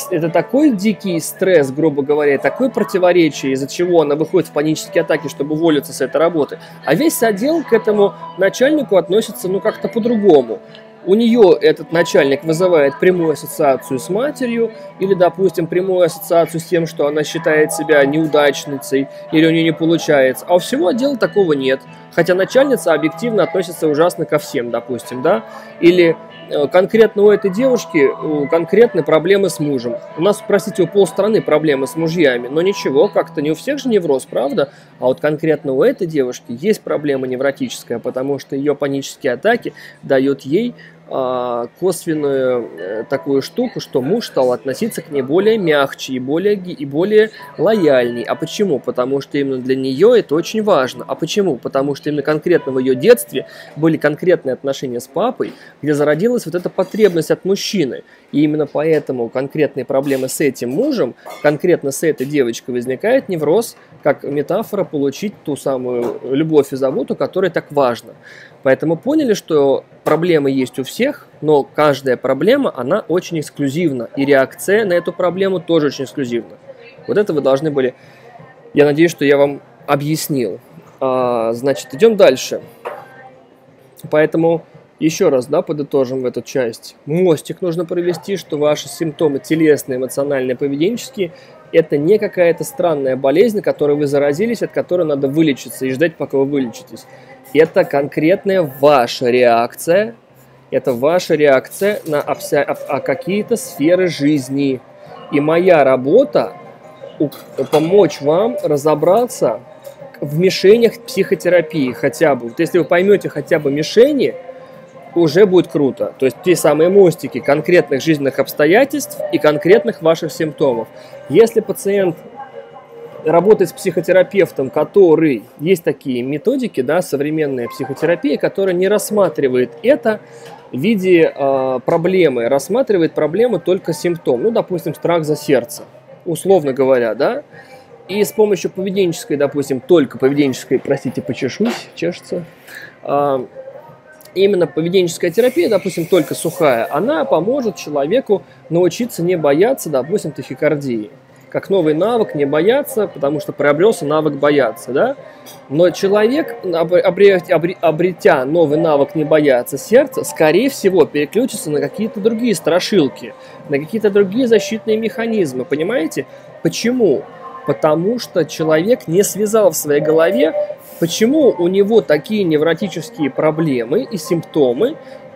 дикий стресс, грубо говоря, такое противоречие, из-за чего она выходит в панические атаки, чтобы уволиться с этой работы. А весь отдел к этому начальнику относится как-то по-другому. У нее этот начальник вызывает прямую ассоциацию с матерью или, допустим, прямую ассоциацию с тем, что она считает себя неудачницей или у нее не получается. А у всего отдела такого нет. Хотя начальница объективно относится ужасно ко всем, допустим, да? Или конкретно у этой девушки конкретные проблемы с мужем. У нас, простите, у полстраны проблемы с мужьями, но ничего, как-то не у всех же невроз, правда? А вот конкретно у этой девушки есть проблема невротическая, потому что ее панические атаки дают ей косвенную такую штуку, что муж стал относиться к ней более мягче и более лояльней. А почему? Потому что именно для нее это очень важно. А почему? Потому что именно конкретно в ее детстве были конкретные отношения с папой, где зародилась вот эта потребность от мужчины. И именно поэтому конкретные проблемы с этим мужем, конкретно с этой девочкой возникает невроз, как метафора получить ту самую любовь и заботу, которая так важна. Поэтому поняли, что проблемы есть у всех, но каждая проблема, она очень эксклюзивна. И реакция на эту проблему тоже очень эксклюзивна. Вот это вы должны были... Я надеюсь, что я вам объяснил. Значит, идем дальше. Поэтому еще раз, подытожим в эту часть. Мостик нужно провести, что ваши симптомы телесные, эмоциональные, поведенческие – это не какая-то странная болезнь, которой вы заразились, от которой надо вылечиться и ждать, пока вы вылечитесь. Это конкретная ваша реакция. Это ваша реакция на какие-то сферы жизни. И моя работа – помочь вам разобраться в мишенях психотерапии хотя бы. Вот если вы поймете хотя бы мишени, уже будет круто. То есть те самые мостики конкретных жизненных обстоятельств и конкретных ваших симптомов. Если пациент работает с психотерапевтом, который... Есть такие методики, современная психотерапия, которая не рассматривает это в виде проблемы, рассматривает проблему только симптом. Ну, допустим, страх за сердце, условно говоря, да? И с помощью поведенческой, допустим, только поведенческой, простите, почешусь, чешется, именно поведенческая терапия, допустим, только сухая, она поможет человеку научиться не бояться, допустим, тахикардии. Как новый навык не бояться, потому что приобрелся навык бояться, да? Но человек, обретя новый навык не бояться сердца, скорее всего, переключится на какие-то другие страшилки, на какие-то другие защитные механизмы, понимаете? Почему? Потому что человек не связал в своей голове, почему у него такие невротические проблемы и симптомы,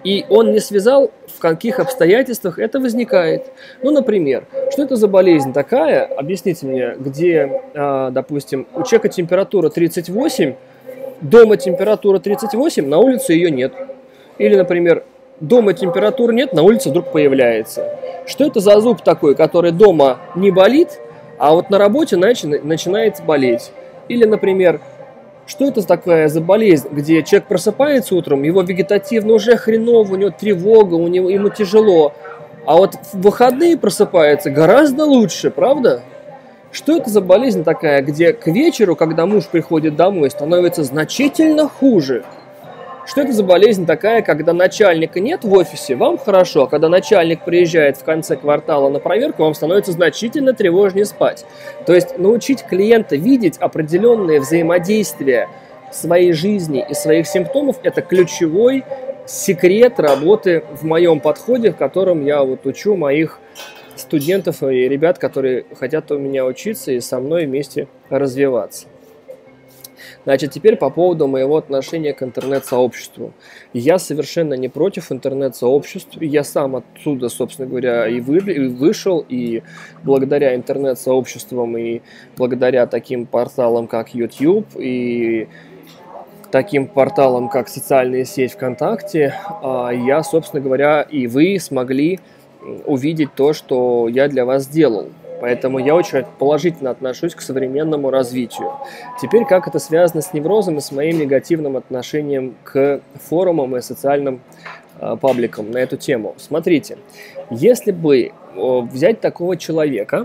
И он не связал, в каких обстоятельствах это возникает. Ну, например, что это за болезнь такая, объясните мне, где, допустим, у человека температура 38, дома температура 38, на улице ее нет. Или, например, дома температуры нет, на улице вдруг появляется. Что это за зуб такой, который дома не болит, а вот на работе начинает болеть? Или, например, что это такая за болезнь, где человек просыпается утром, его вегетативно уже хреново, у него тревога, ему тяжело, а вот в выходные просыпается гораздо лучше, правда? Что это за болезнь такая, где к вечеру, когда муж приходит домой, становится значительно хуже? Что это за болезнь такая, когда начальника нет в офисе, вам хорошо, а когда начальник приезжает в конце квартала на проверку, вам становится значительно тревожнее спать. То есть научить клиента видеть определенные взаимодействия своей жизни и своих симптомов – это ключевой секрет работы в моем подходе, в котором я вот учу моих студентов и ребят, которые хотят у меня учиться и со мной вместе развиваться. Значит, теперь по поводу моего отношения к интернет-сообществу. Я совершенно не против интернет-сообществ. Я сам оттуда, собственно говоря, и вышел, и благодаря интернет-сообществам, и благодаря таким порталам, как YouTube, и таким порталам, как социальная сеть ВКонтакте, я, собственно говоря, и вы смогли увидеть то, что я для вас сделал. Поэтому я очень положительно отношусь к современному развитию. Теперь, как это связано с неврозом и с моим негативным отношением к форумам и социальным пабликам на эту тему. Смотрите, если бы взять такого человека,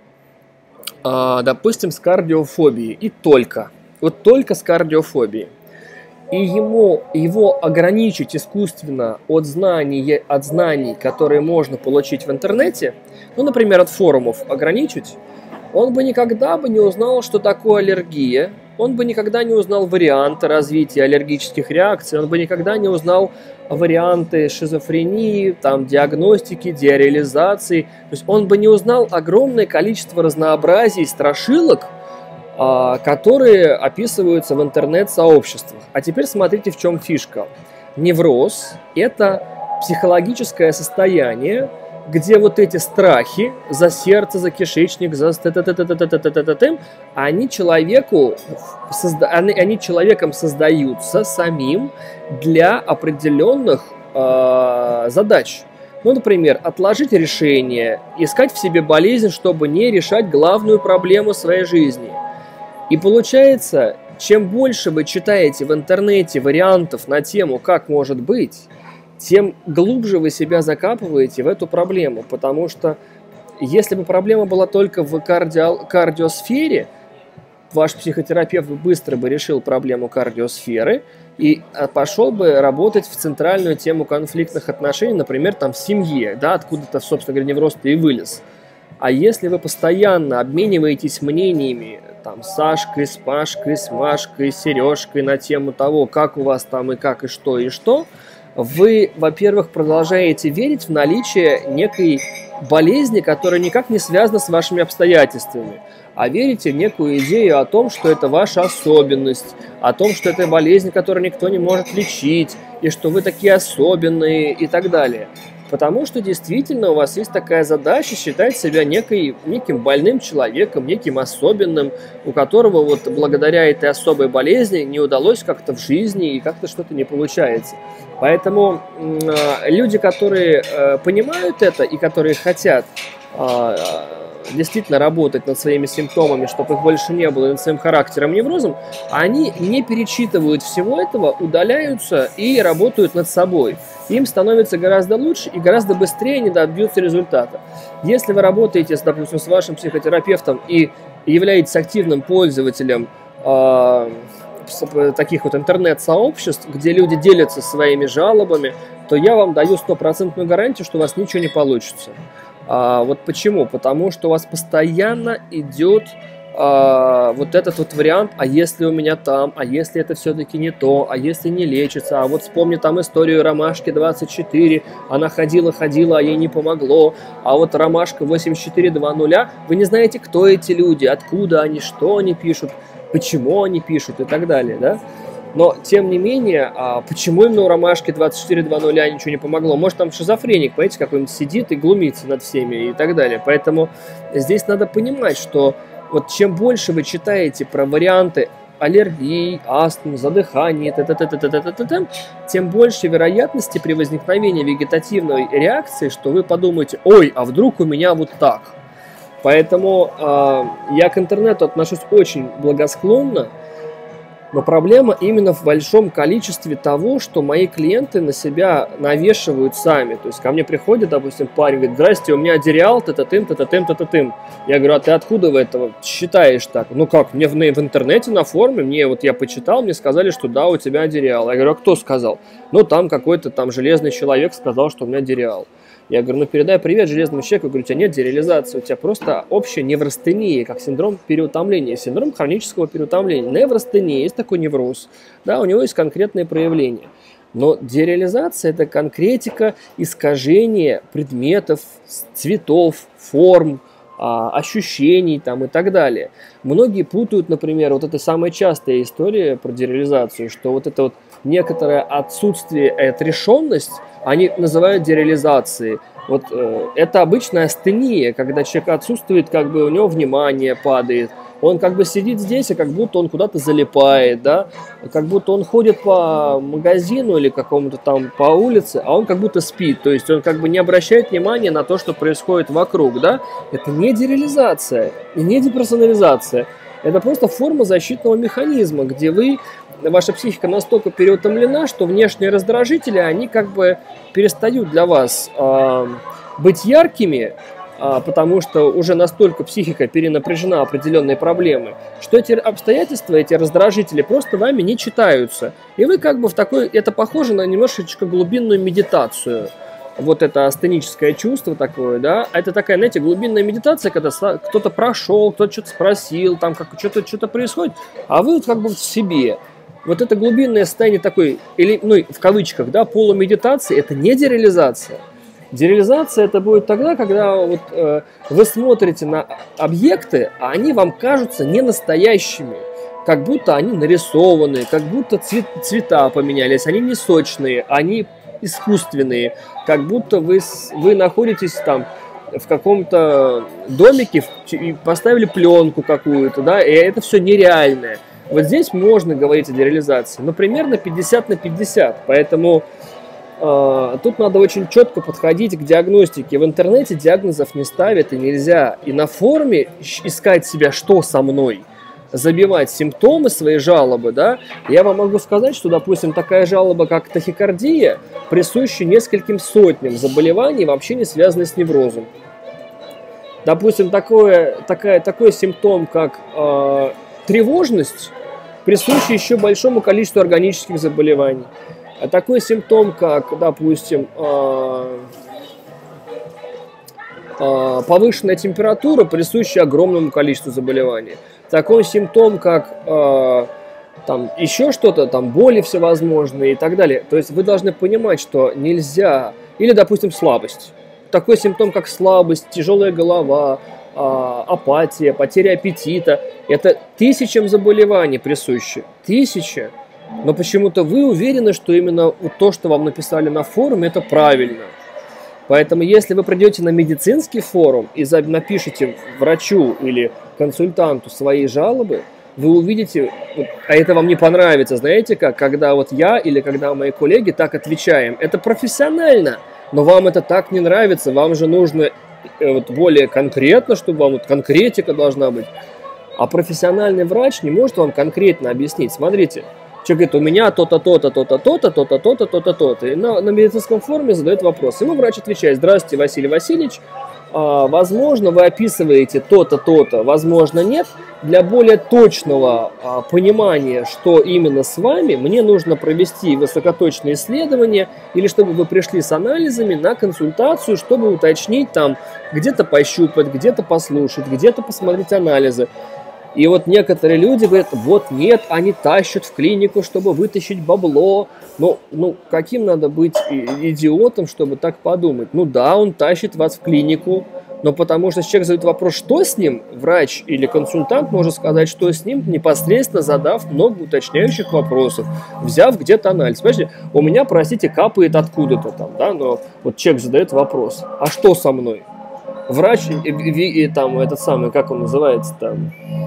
допустим, с кардиофобией, и только с кардиофобией, и его ограничить искусственно от знаний, которые можно получить в интернете, ну, например, от форумов ограничить, он бы никогда не узнал, что такое аллергия, он бы никогда не узнал варианты развития аллергических реакций, он бы никогда не узнал варианты шизофрении, диагностики, дереализации. То есть он бы не узнал огромное количество разнообразий страшилок, которые описываются в интернет-сообществах. А теперь смотрите, в чем фишка. Невроз – это психологическое состояние, где вот эти страхи за сердце, за кишечник, они человеком создаются самим для определенных задач. Ну, например, отложить решение, искать в себе болезнь, чтобы не решать главную проблему своей жизни. И получается, чем больше вы читаете в интернете вариантов на тему «как может быть», тем глубже вы себя закапываете в эту проблему. Потому что если бы проблема была только в кардиосфере, ваш психотерапевт быстро бы решил проблему кардиосферы и пошел бы работать в центральную тему конфликтных отношений, например, в семье, откуда-то, собственно говоря, невроз-то и вылез. А если вы постоянно обмениваетесь мнениями с Сашкой, с Пашкой, с Машкой, с Сережкой на тему того, как у вас там и как, и что, вы, во-первых, продолжаете верить в наличие некой болезни, которая никак не связана с вашими обстоятельствами, а верите в некую идею о том, что это ваша особенность, о том, что это болезнь, которую никто не может лечить, и что вы такие особенные и так далее. Потому что действительно у вас есть такая задача считать себя неким больным человеком, неким особенным, у которого вот благодаря этой особой болезни не удалось как-то в жизни и как-то что-то не получается. Поэтому люди, которые понимают это и которые хотят действительно работать над своими симптомами, чтобы их больше не было, над своим характером, неврозом, они не перечитывают всего этого, удаляются и работают над собой. Им становится гораздо лучше и гораздо быстрее они добьются результата. Если вы работаете, допустим, с вашим психотерапевтом и являетесь активным пользователем таких вот интернет-сообществ, где люди делятся своими жалобами, то я вам даю стопроцентную гарантию, что у вас ничего не получится. Вот почему? Потому что у вас постоянно идет вот этот вот вариант, а если у меня там, а если это все-таки не то, а если не лечится, а вот вспомни историю Ромашки 24, она ходила, а ей не помогло, а вот Ромашка 8420, вы не знаете, кто эти люди, откуда они, что они пишут, почему они пишут и так далее, да? Но, тем не менее, почему именно у Ромашки 24.00 ничего не помогло? Может, там шизофреник, понимаете, какой-нибудь сидит и глумится над всеми и так далее. Поэтому здесь надо понимать, что вот чем больше вы читаете про варианты аллергии, астм, задыханий, тем больше вероятности при возникновении вегетативной реакции, что вы подумаете: ой, а вдруг у меня вот так. Поэтому я к интернету отношусь очень благосклонно, но проблема именно в большом количестве того, что мои клиенты на себя навешивают сами. То есть ко мне приходит, допустим, парень, говорит: здрасте, у меня адериал, та-та-тым, та-та-тым, та-та-тым. Я говорю: а ты откуда в этого считаешь так? Ну как, мне в интернете, на форуме, я почитал, мне сказали, что да, у тебя адериал. Я говорю: а кто сказал? Ну там какой-то там железный человек сказал, что у меня адериал. Я говорю: ну передай привет железному человеку. Я говорю: у тебя нет дереализации, у тебя просто общая неврастения, как синдром переутомления, синдром хронического переутомления. Неврастения, есть такой невроз, да, у него есть конкретные проявления. Но дереализация – это конкретика, искажение предметов, цветов, форм, ощущений там, и так далее. Многие путают, например, вот это самая частая история про дереализацию, что вот это вот некоторое отсутствие, отрешенность, они называют дереализацией. Вот это обычная астения, когда человек отсутствует, как бы у него внимание падает, он как бы сидит здесь, и как будто он куда-то залипает, да, как будто он ходит по магазину или какому-то там по улице, а он как будто спит, то есть он как бы не обращает внимания на то, что происходит вокруг, да. Это не дереализация, не деперсонализация, это просто форма защитного механизма, где ваша психика настолько переутомлена, что внешние раздражители, они как бы перестают для вас быть яркими, потому что уже настолько психика перенапряжена определенной проблемой, что эти обстоятельства, эти раздражители просто вами не читаются. И вы как бы это похоже на немножечко глубинную медитацию. Вот это астеническое чувство такое, да, это такая, знаете, глубинная медитация, когда кто-то прошел, кто-то что-то спросил, там что-то происходит, а вы вот как бы в себе. Вот это глубинное состояние такой, или, ну, в кавычках, да, полумедитации, это не дереализация. Дереализация это будет тогда, когда вот, вы смотрите на объекты, а они вам кажутся не настоящими, как будто они нарисованы, как будто цвета поменялись, они не сочные, они искусственные, как будто вы находитесь там в каком-то домике и поставили пленку какую-то, да, и это все нереальное. Вот здесь можно говорить о дереализации, но примерно 50/50, поэтому тут надо очень четко подходить к диагностике. В интернете диагнозов не ставят и нельзя. И на форуме искать себя, что со мной, забивать симптомы, свои жалобы, да. Я вам могу сказать, что, допустим, такая жалоба, как тахикардия, присуща нескольким сотням заболеваний, вообще не связанных с неврозом. Допустим, такой симптом, как тревожность, присущий еще большому количеству органических заболеваний. А такой симптом, как, допустим, повышенная температура, присущая огромному количеству заболеваний. Такой симптом, как там еще что-то, там боли всевозможные и так далее. То есть вы должны понимать, что нельзя, или, допустим, слабость. Такой симптом, как слабость, тяжелая голова, апатия, потеря аппетита. Это тысячам заболеваний присущи. Тысячи. Но почему-то вы уверены, что именно то, что вам написали на форуме, это правильно. Поэтому, если вы придете на медицинский форум и напишите врачу или консультанту свои жалобы, вы увидите, а это вам не понравится, знаете как, когда вот я или когда мои коллеги так отвечаем, это профессионально, но вам это так не нравится, вам же нужно вот более конкретно, чтобы вам вот конкретика должна быть. А профессиональный врач не может вам конкретно объяснить. Смотрите, человек говорит: у меня то-то, то-то, то-то, то-то, то-то, то-то, то-то, то-то. И на медицинском форуме задает вопрос. Ему врач отвечает: здравствуйте, Василий Васильевич, возможно, вы описываете то-то, то-то, возможно, нет. Для более точного понимания, что именно с вами, мне нужно провести высокоточные исследования, или чтобы вы пришли с анализами на консультацию, чтобы уточнить там, где-то пощупать, где-то послушать, где-то посмотреть анализы. И вот некоторые люди говорят: вот нет, они тащат в клинику, чтобы вытащить бабло. Ну, каким надо быть идиотом, чтобы так подумать? Ну да, он тащит вас в клинику, но потому что человек задает вопрос, что с ним, врач или консультант может сказать, что с ним, непосредственно задав много уточняющих вопросов, взяв где-то анализ. Понимаете, у меня, простите, капает откуда-то там, да, но вот человек задает вопрос, а что со мной? Врач, и там, этот самый, как он называется там,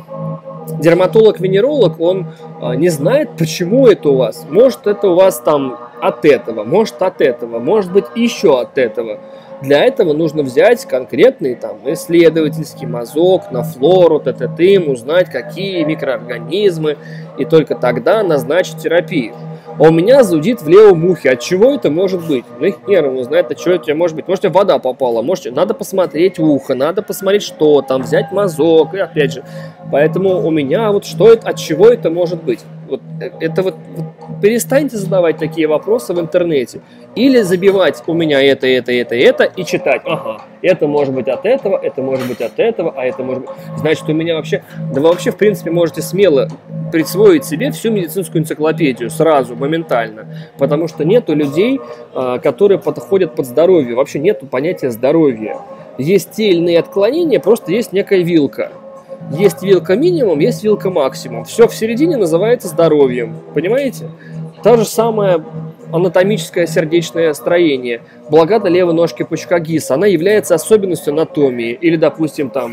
дерматолог-венеролог, он не знает, почему это у вас. Может, это у вас там от этого, может, от этого, может быть, еще от этого. Для этого нужно взять конкретный там исследовательский мазок на флору, ТТТ, узнать, какие микроорганизмы, и только тогда назначить терапию. А у меня зудит в левом ухе. От чего это может быть? Ну, их нервы знает, от чего это может быть. Может, вода попала, может, надо посмотреть ухо, надо посмотреть, что там, взять мазок, и опять же. Поэтому у меня вот что это, от чего это может быть? Вот это вот перестаньте задавать такие вопросы в интернете. Или забивать у меня это и читать. Ага, это может быть от этого, это может быть от этого, а это может быть... Значит, у меня вообще... Да вы вообще, в принципе, можете смело присвоить себе всю медицинскую энциклопедию сразу, моментально. Потому что нету людей, которые подходят под здоровье. Вообще нету понятия здоровья. Есть те или иные отклонения, просто есть некая вилка. Есть вилка минимум, есть вилка максимум. Все в середине называется здоровьем. Понимаете? Та же самая анатомическое сердечное строение. Блокада левой ножки пучка ГИС. Она является особенностью анатомии. Или, допустим, там,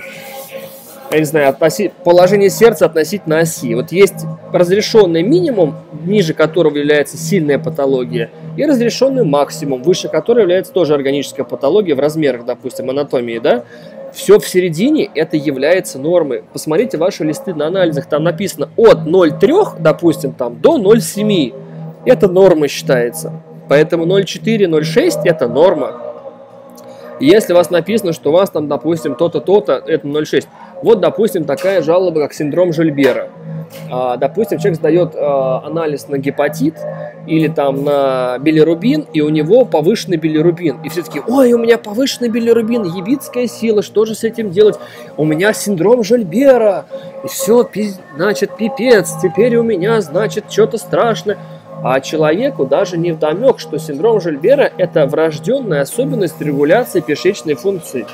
я не знаю, положение сердца относительно оси. Вот есть разрешенный минимум, ниже которого является сильная патология, и разрешенный максимум, выше которого является тоже органическая патология в размерах, допустим, анатомии, да? Все в середине, это является нормой. Посмотрите ваши листы на анализах, там написано от 0,3, допустим, там, до 0,7. Это норма считается. Поэтому 0,4, 0,6 это норма. Если у вас написано, что у вас там, допустим, то-то, то-то, это 0,6. Вот, допустим, такая жалоба, как синдром Жильбера. Допустим, человек сдает анализ на гепатит или там на билирубин, и у него повышенный билирубин. И все таки, ой, у меня повышенный билирубин, ебицкая сила, что же с этим делать? У меня синдром Жильбера. И все, значит, пипец, теперь у меня, значит, что-то страшное. А человеку даже не вдомек, что синдром Жильбера – это врожденная особенность регуляции печеночной функции,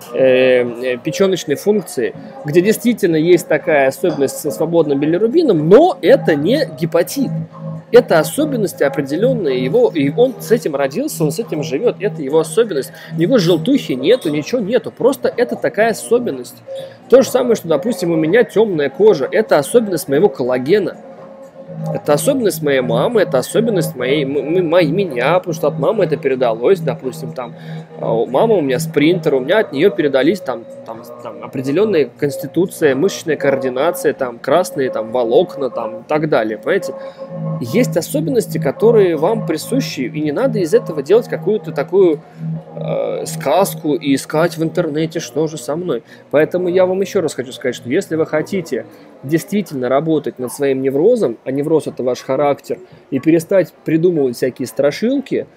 где действительно есть такая особенность со свободным билирубином, но это не гепатит. Это особенности определенные его, и он с этим родился, он с этим живет, это его особенность. Никакой желтухи нету, ничего нету, просто это такая особенность. То же самое, что, допустим, у меня темная кожа, это особенность моего коллагена. Это особенность моей мамы, это особенность меня, потому что от мамы это передалось, допустим, там, мама у меня спринтер, у меня от нее передались там определенная конституция, мышечная координация, там, красные там, волокна, там, и так далее, понимаете? Есть особенности, которые вам присущи, и не надо из этого делать какую-то такую сказку и искать в интернете, что же со мной. Поэтому я вам еще раз хочу сказать, что если вы хотите действительно работать над своим неврозом, а невроз – это ваш характер, и перестать придумывать всякие страшилки,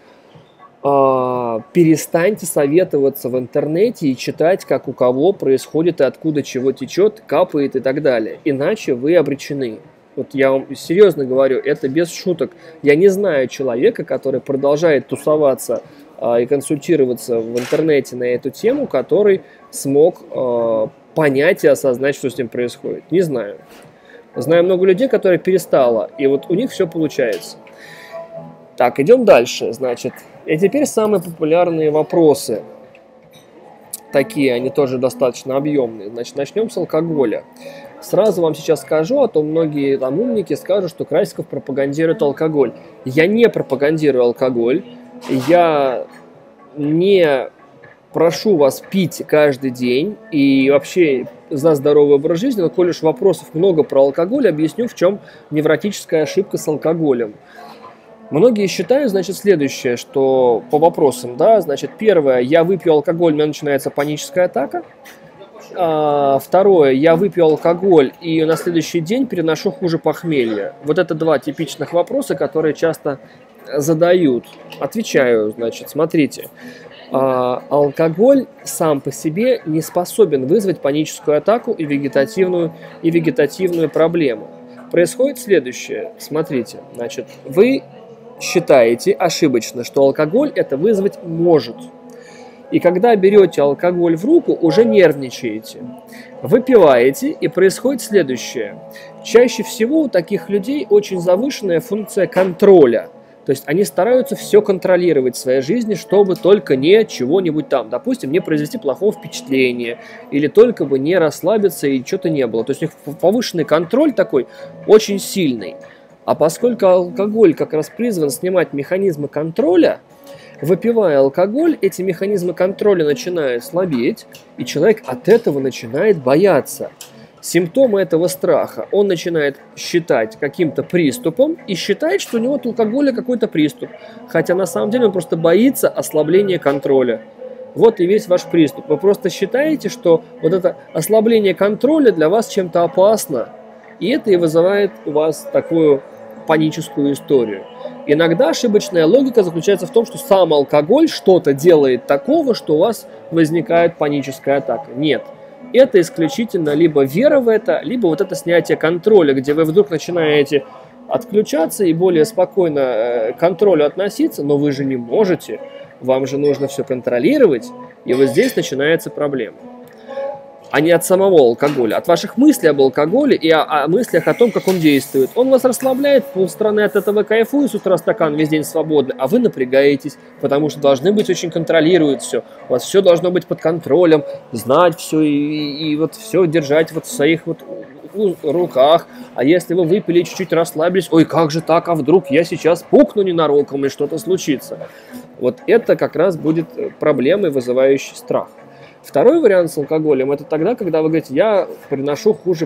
перестаньте советоваться в интернете и читать, как у кого происходит и откуда чего течет, капает и так далее. Иначе вы обречены. Вот я вам серьезно говорю, это без шуток. Я не знаю человека, который продолжает тусоваться и консультироваться в интернете на эту тему, который смог понять и осознать, что с ним происходит. Не знаю. Знаю много людей, которые перестало, и вот у них все получается. Так, идем дальше, значит. И теперь самые популярные вопросы. Такие, они тоже достаточно объемные. Значит, начнем с алкоголя. Сразу вам сейчас скажу, а то многие там умники скажут, что Красиков пропагандирует алкоголь. Я не пропагандирую алкоголь. Я не прошу вас пить каждый день и вообще за здоровый образ жизни, но коль уж вопросов много про алкоголь, объясню, в чем невротическая ошибка с алкоголем. Многие считают, значит, следующее, что по вопросам, да, значит, первое, я выпью алкоголь, у меня начинается паническая атака. Второе, я выпью алкоголь и на следующий день переношу хуже похмелья. Вот это два типичных вопроса, которые часто задают. Отвечаю, значит, смотрите. Алкоголь сам по себе не способен вызвать паническую атаку и вегетативную проблему. Происходит следующее. Смотрите, значит, вы считаете ошибочно, что алкоголь это вызвать может. И когда берете алкоголь в руку, уже нервничаете. Выпиваете, и происходит следующее. Чаще всего у таких людей очень завышенная функция контроля. То есть они стараются все контролировать в своей жизни, чтобы только не чего-нибудь там. Допустим, не произвести плохого впечатления. Или только бы не расслабиться и что-то не было. То есть у них повышенный контроль такой очень сильный. А поскольку алкоголь как раз призван снимать механизмы контроля, выпивая алкоголь, эти механизмы контроля начинают слабеть, и человек от этого начинает бояться. Симптомы этого страха он начинает считать каким-то приступом и считает, что у него от алкоголя какой-то приступ. Хотя на самом деле он просто боится ослабления контроля. Вот и весь ваш приступ. Вы просто считаете, что вот это ослабление контроля для вас чем-то опасно. И это и вызывает у вас такую паническую историю. Иногда ошибочная логика заключается в том, что сам алкоголь что-то делает такого, что у вас возникает паническая атака. Нет. Это исключительно либо вера в это, либо вот это снятие контроля, где вы вдруг начинаете отключаться и более спокойно к контролю относиться, но вы же не можете, вам же нужно все контролировать, и вот здесь начинается проблема. А не от самого алкоголя, от ваших мыслей об алкоголе и о мыслях о том, как он действует. Он вас расслабляет, полстраны от этого кайфует, с утра стакан весь день свободный, а вы напрягаетесь, потому что должны быть очень контролировать все. У вас все должно быть под контролем, знать все и вот все держать вот в своих вот руках. А если вы выпили, чуть-чуть расслабились, ой, как же так, а вдруг я сейчас пукну ненароком и что-то случится. Вот это как раз будет проблемой, вызывающей страх. Второй вариант с алкоголем – это тогда, когда вы говорите, я приношу хуже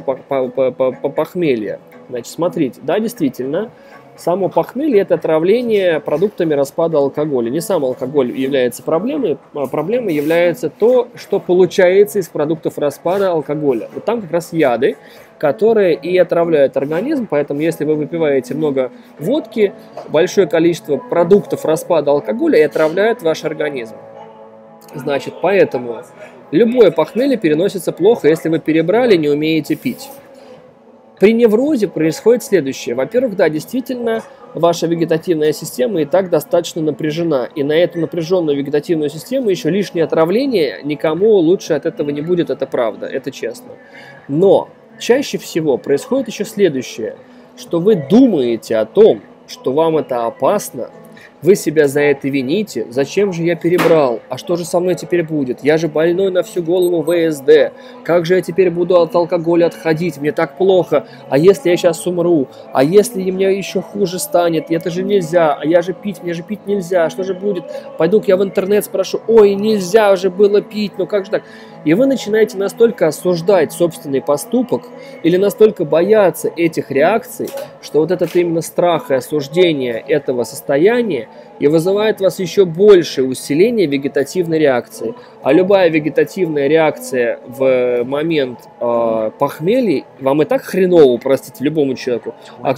похмелья. Значит, смотрите, да, действительно, само похмелье – это отравление продуктами распада алкоголя. Не сам алкоголь является проблемой, а проблемой является то, что получается из продуктов распада алкоголя. Вот там как раз яды, которые и отравляют организм, поэтому если вы выпиваете много водки, большое количество продуктов распада алкоголя и отравляют ваш организм. Значит, поэтому любое похмелье переносится плохо, если вы перебрали, не умеете пить. При неврозе происходит следующее. Во-первых, да, действительно, ваша вегетативная система и так достаточно напряжена. И на эту напряженную вегетативную систему еще лишнее отравление никому лучше от этого не будет, это правда, это честно. Но чаще всего происходит еще следующее, что вы думаете о том, что вам это опасно, вы себя за это вините. Зачем же я перебрал? А что же со мной теперь будет? Я же больной на всю голову ВСД. Как же я теперь буду от алкоголя отходить? Мне так плохо. А если я сейчас умру? А если мне еще хуже станет? Это же нельзя. А я же пить, мне же пить нельзя. Что же будет? Пойду-ка я в интернет спрошу. Ой, нельзя же было пить. Ну как же так? И вы начинаете настолько осуждать собственный поступок или настолько бояться этих реакций, что вот этот именно страх и осуждение этого состояния и вызывает у вас еще большее усиление вегетативной реакции. А любая вегетативная реакция в момент похмелья, вам и так хреново, простите, любому человеку.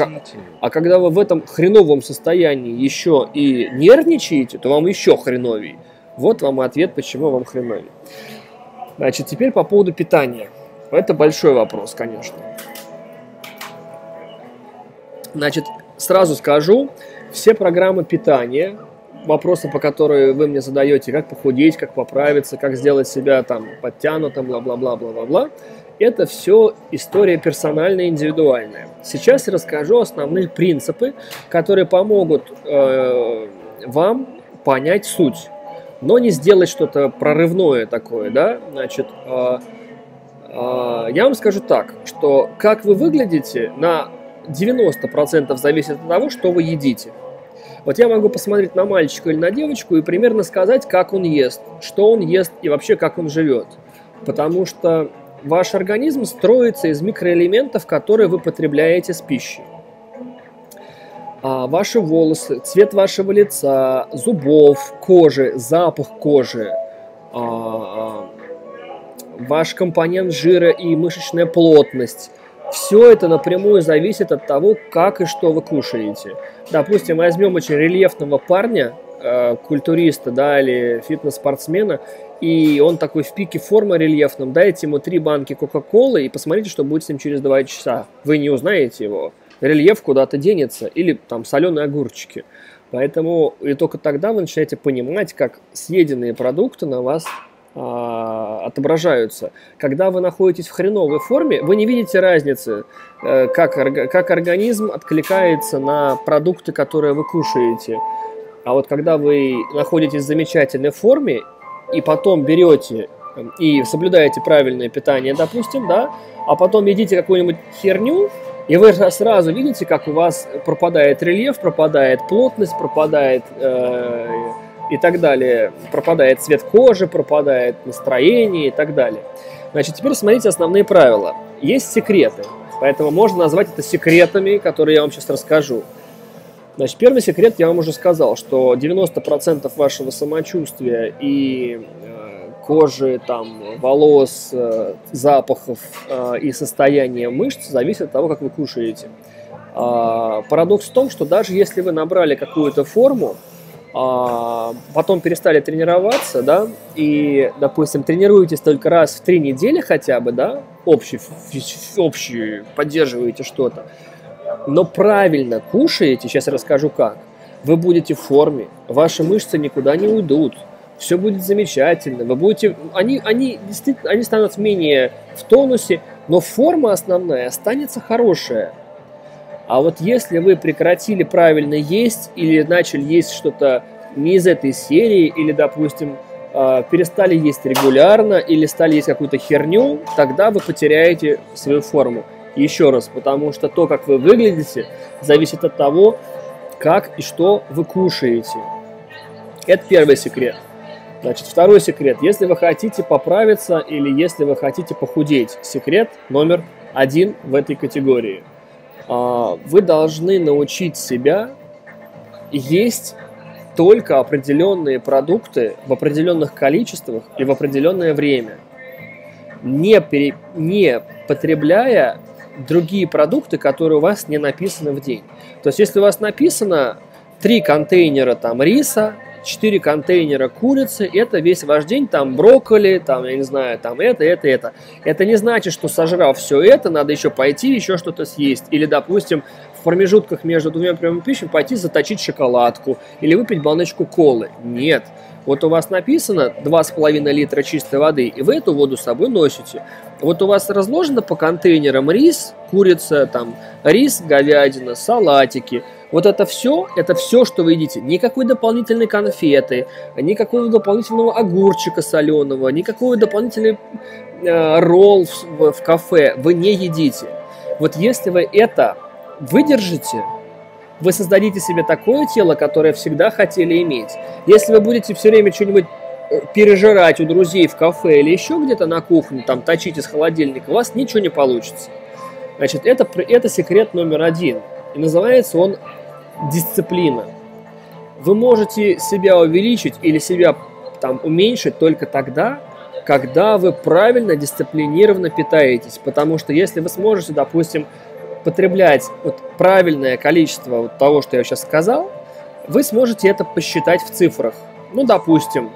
А когда вы в этом хреновом состоянии еще и нервничаете, то вам еще хреновее. Вот вам и ответ, почему вам хреновее. Значит, теперь по поводу питания. Это большой вопрос, конечно. Значит, сразу скажу, все программы питания, вопросы, по которым вы мне задаете, как похудеть, как поправиться, как сделать себя там подтянутым, бла-бла-бла-бла-бла-бла, это все история персональная, индивидуальная. Сейчас я расскажу основные принципы, которые помогут вам понять суть. Но не сделать что-то прорывное такое, да, значит, я вам скажу так, что как вы выглядите на 90% зависит от того, что вы едите. Вот я могу посмотреть на мальчика или на девочку и примерно сказать, как он ест, что он ест и вообще как он живет. Потому что ваш организм строится из микроэлементов, которые вы потребляете с пищей. Ваши волосы, цвет вашего лица, зубов, кожи, запах кожи, ваш компонент жира и мышечная плотность. Все это напрямую зависит от того, как и что вы кушаете. Допустим, возьмем очень рельефного парня, культуриста, да, или фитнес-спортсмена, и он такой в пике формы рельефном, дайте ему 3 банки Кока-Колы и посмотрите, что будет с ним через 2 часа. Вы не узнаете его. Рельеф куда-то денется, или там соленые огурчики. Поэтому и только тогда вы начинаете понимать, как съеденные продукты на вас отображаются. Когда вы находитесь в хреновой форме, вы не видите разницы, как организм откликается на продукты, которые вы кушаете. А вот когда вы находитесь в замечательной форме, и потом берете и соблюдаете правильное питание, допустим, да, а потом едите какую-нибудь херню, и вы сразу видите, как у вас пропадает рельеф, пропадает плотность, пропадает и так далее, пропадает цвет кожи, пропадает настроение и так далее. Значит, теперь смотрите основные правила. Есть секреты, поэтому можно назвать это секретами, которые я вам сейчас расскажу. Значит, первый секрет я вам уже сказал, что 90% вашего самочувствия и кожи, там, волос, запахов и состояния мышц зависит от того, как вы кушаете. Парадокс в том, что даже если вы набрали какую-то форму, потом перестали тренироваться, да, и, допустим, тренируетесь только раз в 3 недели хотя бы, да, общий поддерживаете что-то, но правильно кушаете, сейчас я расскажу как, вы будете в форме, ваши мышцы никуда не уйдут, все будет замечательно, вы будете, они действительно, они станут менее в тонусе, но форма основная останется хорошая. А вот если вы прекратили правильно есть или начали есть что-то не из этой серии, или, допустим, перестали есть регулярно, или стали есть какую-то херню, тогда вы потеряете свою форму. Еще раз, потому что то, как вы выглядите, зависит от того, как и что вы кушаете. Это первый секрет. Значит, второй секрет. Если вы хотите поправиться или если вы хотите похудеть, секрет номер 1 в этой категории. Вы должны научить себя есть только определенные продукты в определенных количествах и в определенное время, не потребляя другие продукты, которые у вас не написаны в день. То есть, если у вас написано 3 контейнера там риса, 4 контейнера курицы, это весь ваш день, там брокколи, там, я не знаю, там это. Это не значит, что сожрав все это, надо еще пойти, еще что-то съесть. Или, допустим, в промежутках между двумя приемами пищи пойти заточить шоколадку или выпить баночку колы. Нет. Вот у вас написано 2,5 литра чистой воды, и вы эту воду с собой носите. Вот у вас разложено по контейнерам рис, курица, там, рис, говядина, салатики. Вот это все, что вы едите. Никакой дополнительной конфеты, никакого дополнительного огурчика соленого, никакой дополнительный ролл в кафе вы не едите. Вот если вы это выдержите, вы создадите себе такое тело, которое всегда хотели иметь. Если вы будете все время что-нибудь пережирать у друзей в кафе или еще где-то на кухне, там точить из холодильника, у вас ничего не получится. Значит, это секрет номер 1. И называется он дисциплина. Вы можете себя увеличить или себя там уменьшить только тогда, когда вы правильно, дисциплинированно питаетесь. Потому что если вы сможете, допустим, потреблять вот правильное количество вот того, что я сейчас сказал, вы сможете это посчитать в цифрах. Ну, допустим,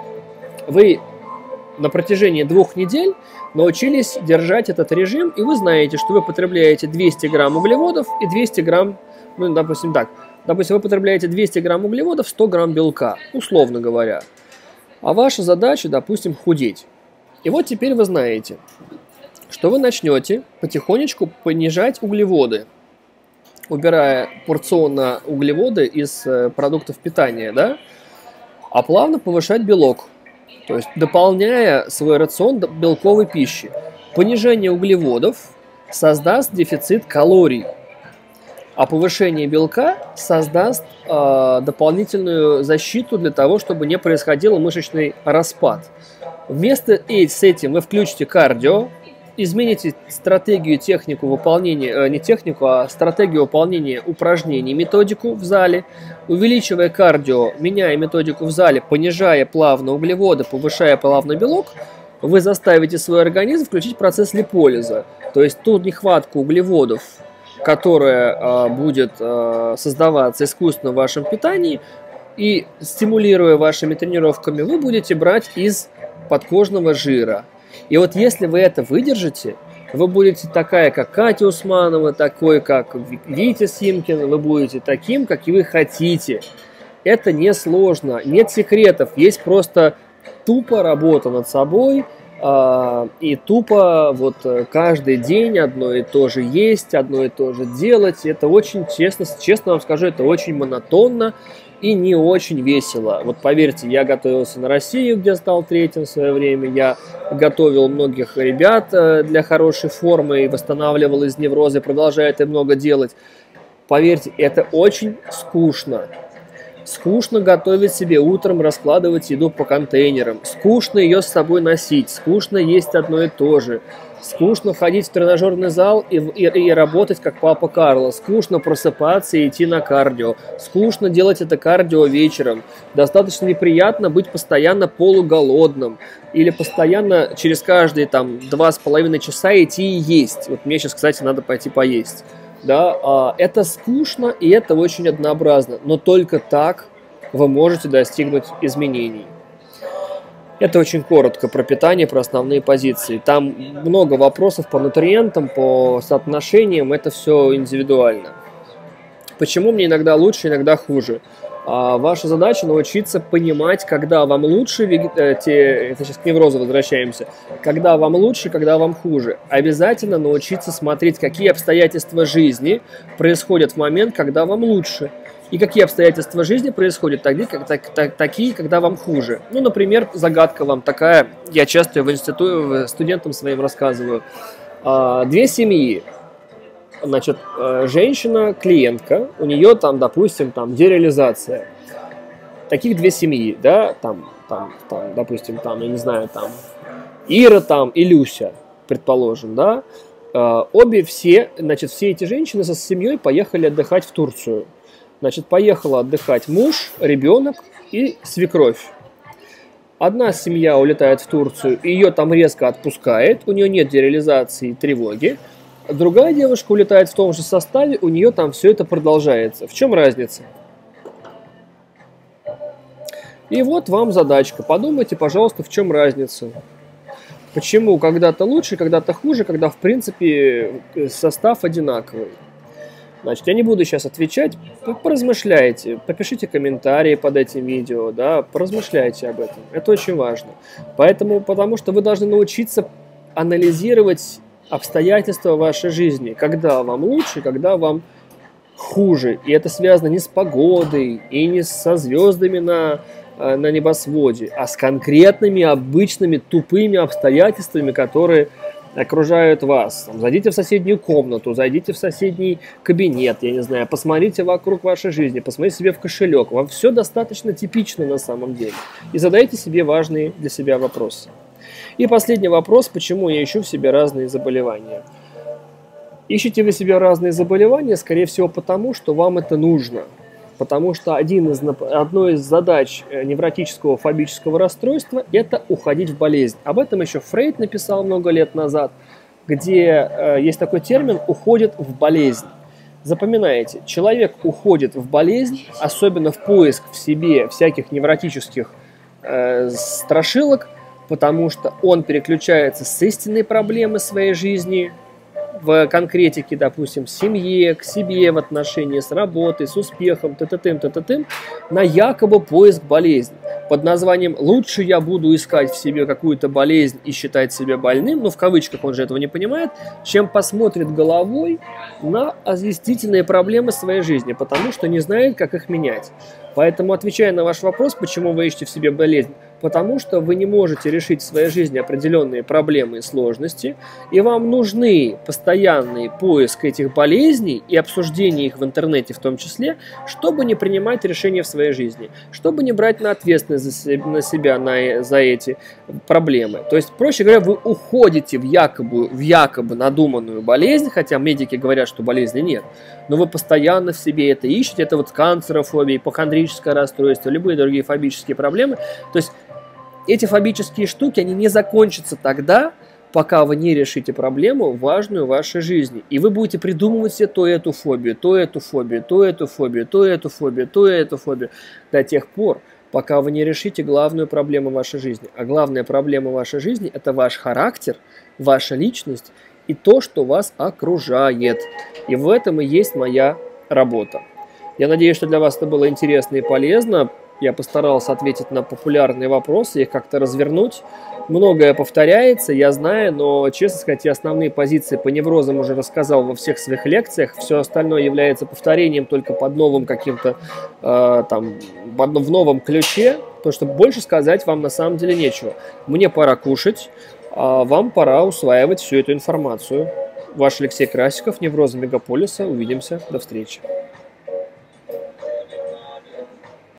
вы на протяжении 2 недель научились держать этот режим, и вы знаете, что вы потребляете 200 грамм углеводов и 200 грамм, ну, допустим, так. Допустим, вы потребляете 200 грамм углеводов, 100 грамм белка, условно говоря. А ваша задача, допустим, худеть. И вот теперь вы знаете, что вы начнете потихонечку понижать углеводы, убирая порционно углеводы из продуктов питания, да, а плавно повышать белок, то есть дополняя свой рацион белковой пищи. Понижение углеводов создаст дефицит калорий, а повышение белка создаст дополнительную защиту для того, чтобы не происходил мышечный распад. Вместо с этим вы включите кардио, измените стратегию, технику выполнения, не технику, а стратегию выполнения упражнений, методику в зале, увеличивая кардио, меняя методику в зале, понижая плавно углеводы, повышая плавно белок, вы заставите свой организм включить процесс липолиза, то есть ту нехватку углеводов, которая будет создаваться искусственно в вашем питании, и стимулируя вашими тренировками, вы будете брать из подкожного жира. И вот если вы это выдержите, Вы будете такая, как Катя Усманова, такой, как Витя Симкин, вы будете таким, как и вы хотите. Это не сложно, нет секретов, есть просто тупо работа над собой, и тупо вот каждый день одно и то же есть, одно и то же делать. Это очень, честно вам скажу, это очень монотонно и не очень весело. Вот поверьте, я готовился на Россию, где стал третьим в свое время. Я готовил многих ребят для хорошей формы и восстанавливал из невроза, и продолжаю это много делать. Поверьте, это очень скучно. Скучно готовить себе утром, раскладывать еду по контейнерам. Скучно ее с собой носить. Скучно есть одно и то же. Скучно ходить в тренажерный зал и работать как папа Карло. Скучно просыпаться и идти на кардио. Скучно делать это кардио вечером. Достаточно неприятно быть постоянно полуголодным. Или постоянно через каждые там 2,5 часа идти и есть. Вот мне сейчас, кстати, надо пойти поесть. Да, это скучно и это очень однообразно, но только так вы можете достигнуть изменений. Это очень коротко про питание, про основные позиции. Там много вопросов по нутриентам, по соотношениям, это все индивидуально. Почему мне иногда лучше, иногда хуже? Ваша задача научиться понимать, когда вам лучше, это сейчас к неврозу возвращаемся, когда вам лучше, когда вам хуже. Обязательно научиться смотреть, какие обстоятельства жизни происходят в момент, когда вам лучше. И какие обстоятельства жизни происходят такие, когда вам хуже. Ну, например, загадка вам такая, я часто в институте студентам своим рассказываю. Две семьи. Значит, женщина, клиентка, у нее там, допустим, там дереализация. Таких две семьи, да, допустим, там, я не знаю, там, Ира там и Люся, предположим, да. Обе все, значит, все эти женщины со семьей поехали отдыхать в Турцию. Значит, поехала отдыхать муж, ребенок и свекровь. Одна семья улетает в Турцию, и ее там резко отпускает, у нее нет дереализации и тревоги. Другая девушка улетает в том же составе, у нее там все это продолжается. В чем разница? И вот вам задачка. Подумайте, пожалуйста, в чем разница. Почему когда-то лучше, когда-то хуже, когда, в принципе, состав одинаковый. Значит, я не буду сейчас отвечать, поразмышляйте, попишите комментарии под этим видео, да, поразмышляйте об этом. Это очень важно. Потому что вы должны научиться анализировать обстоятельства вашей жизни, когда вам лучше, когда вам хуже. И это связано не с погодой и не со звездами на небосводе, а с конкретными, обычными, тупыми обстоятельствами, которые окружают вас. Там, зайдите в соседнюю комнату, зайдите в соседний кабинет, я не знаю, посмотрите вокруг вашей жизни, посмотрите себе в кошелек. Вам все достаточно типично на самом деле. И задайте себе важные для себя вопросы. И последний вопрос, почему я ищу в себе разные заболевания. Ищете вы себе разные заболевания, скорее всего, потому что вам это нужно. Потому что одной из задач невротического фобического расстройства – это уходить в болезнь. Об этом еще Фрейд написал много лет назад, где есть такой термин «уходит в болезнь». Запоминайте, человек уходит в болезнь, особенно в поиск в себе всяких невротических страшилок, потому что он переключается с истинной проблемы своей жизни в конкретике, допустим, в семье, к себе в отношении с работой, с успехом, на якобы поиск болезни. Под названием «лучше я буду искать в себе какую-то болезнь и считать себя больным», ну в кавычках он же этого не понимает, чем посмотрит головой на действительные проблемы своей жизни, потому что не знает, как их менять. Поэтому, отвечая на ваш вопрос, почему вы ищете в себе болезнь, потому что вы не можете решить в своей жизни определенные проблемы и сложности, и вам нужны постоянный поиск этих болезней и обсуждение их в интернете в том числе, чтобы не принимать решения в своей жизни, чтобы не брать на ответственность на себя за эти проблемы. То есть, проще говоря, вы уходите в якобы надуманную болезнь, хотя медики говорят, что болезни нет, но вы постоянно в себе это ищете, это вот канцерофобия, ипохондрическое расстройство, любые другие фобические проблемы. То есть эти фобические штуки, они не закончатся тогда, пока вы не решите проблему, важную в вашей жизни. И вы будете придумывать себе то эту фобию, то эту фобию, то эту фобию, то эту фобию, то эту фобию, до тех пор, пока вы не решите главную проблему вашей жизни. А главная проблема вашей жизни – это ваш характер, ваша личность и то, что вас окружает. И в этом и есть моя работа. Я надеюсь, что для вас это было интересно и полезно. Я постарался ответить на популярные вопросы, их как-то развернуть. Многое повторяется, я знаю, но, честно сказать, я основные позиции по неврозам уже рассказал во всех своих лекциях. Все остальное является повторением только под новым каким-то, в новом ключе, потому что больше сказать вам на самом деле нечего. Мне пора кушать, а вам пора усваивать всю эту информацию. Ваш Алексей Красиков, неврозы мегаполиса. Увидимся. До встречи.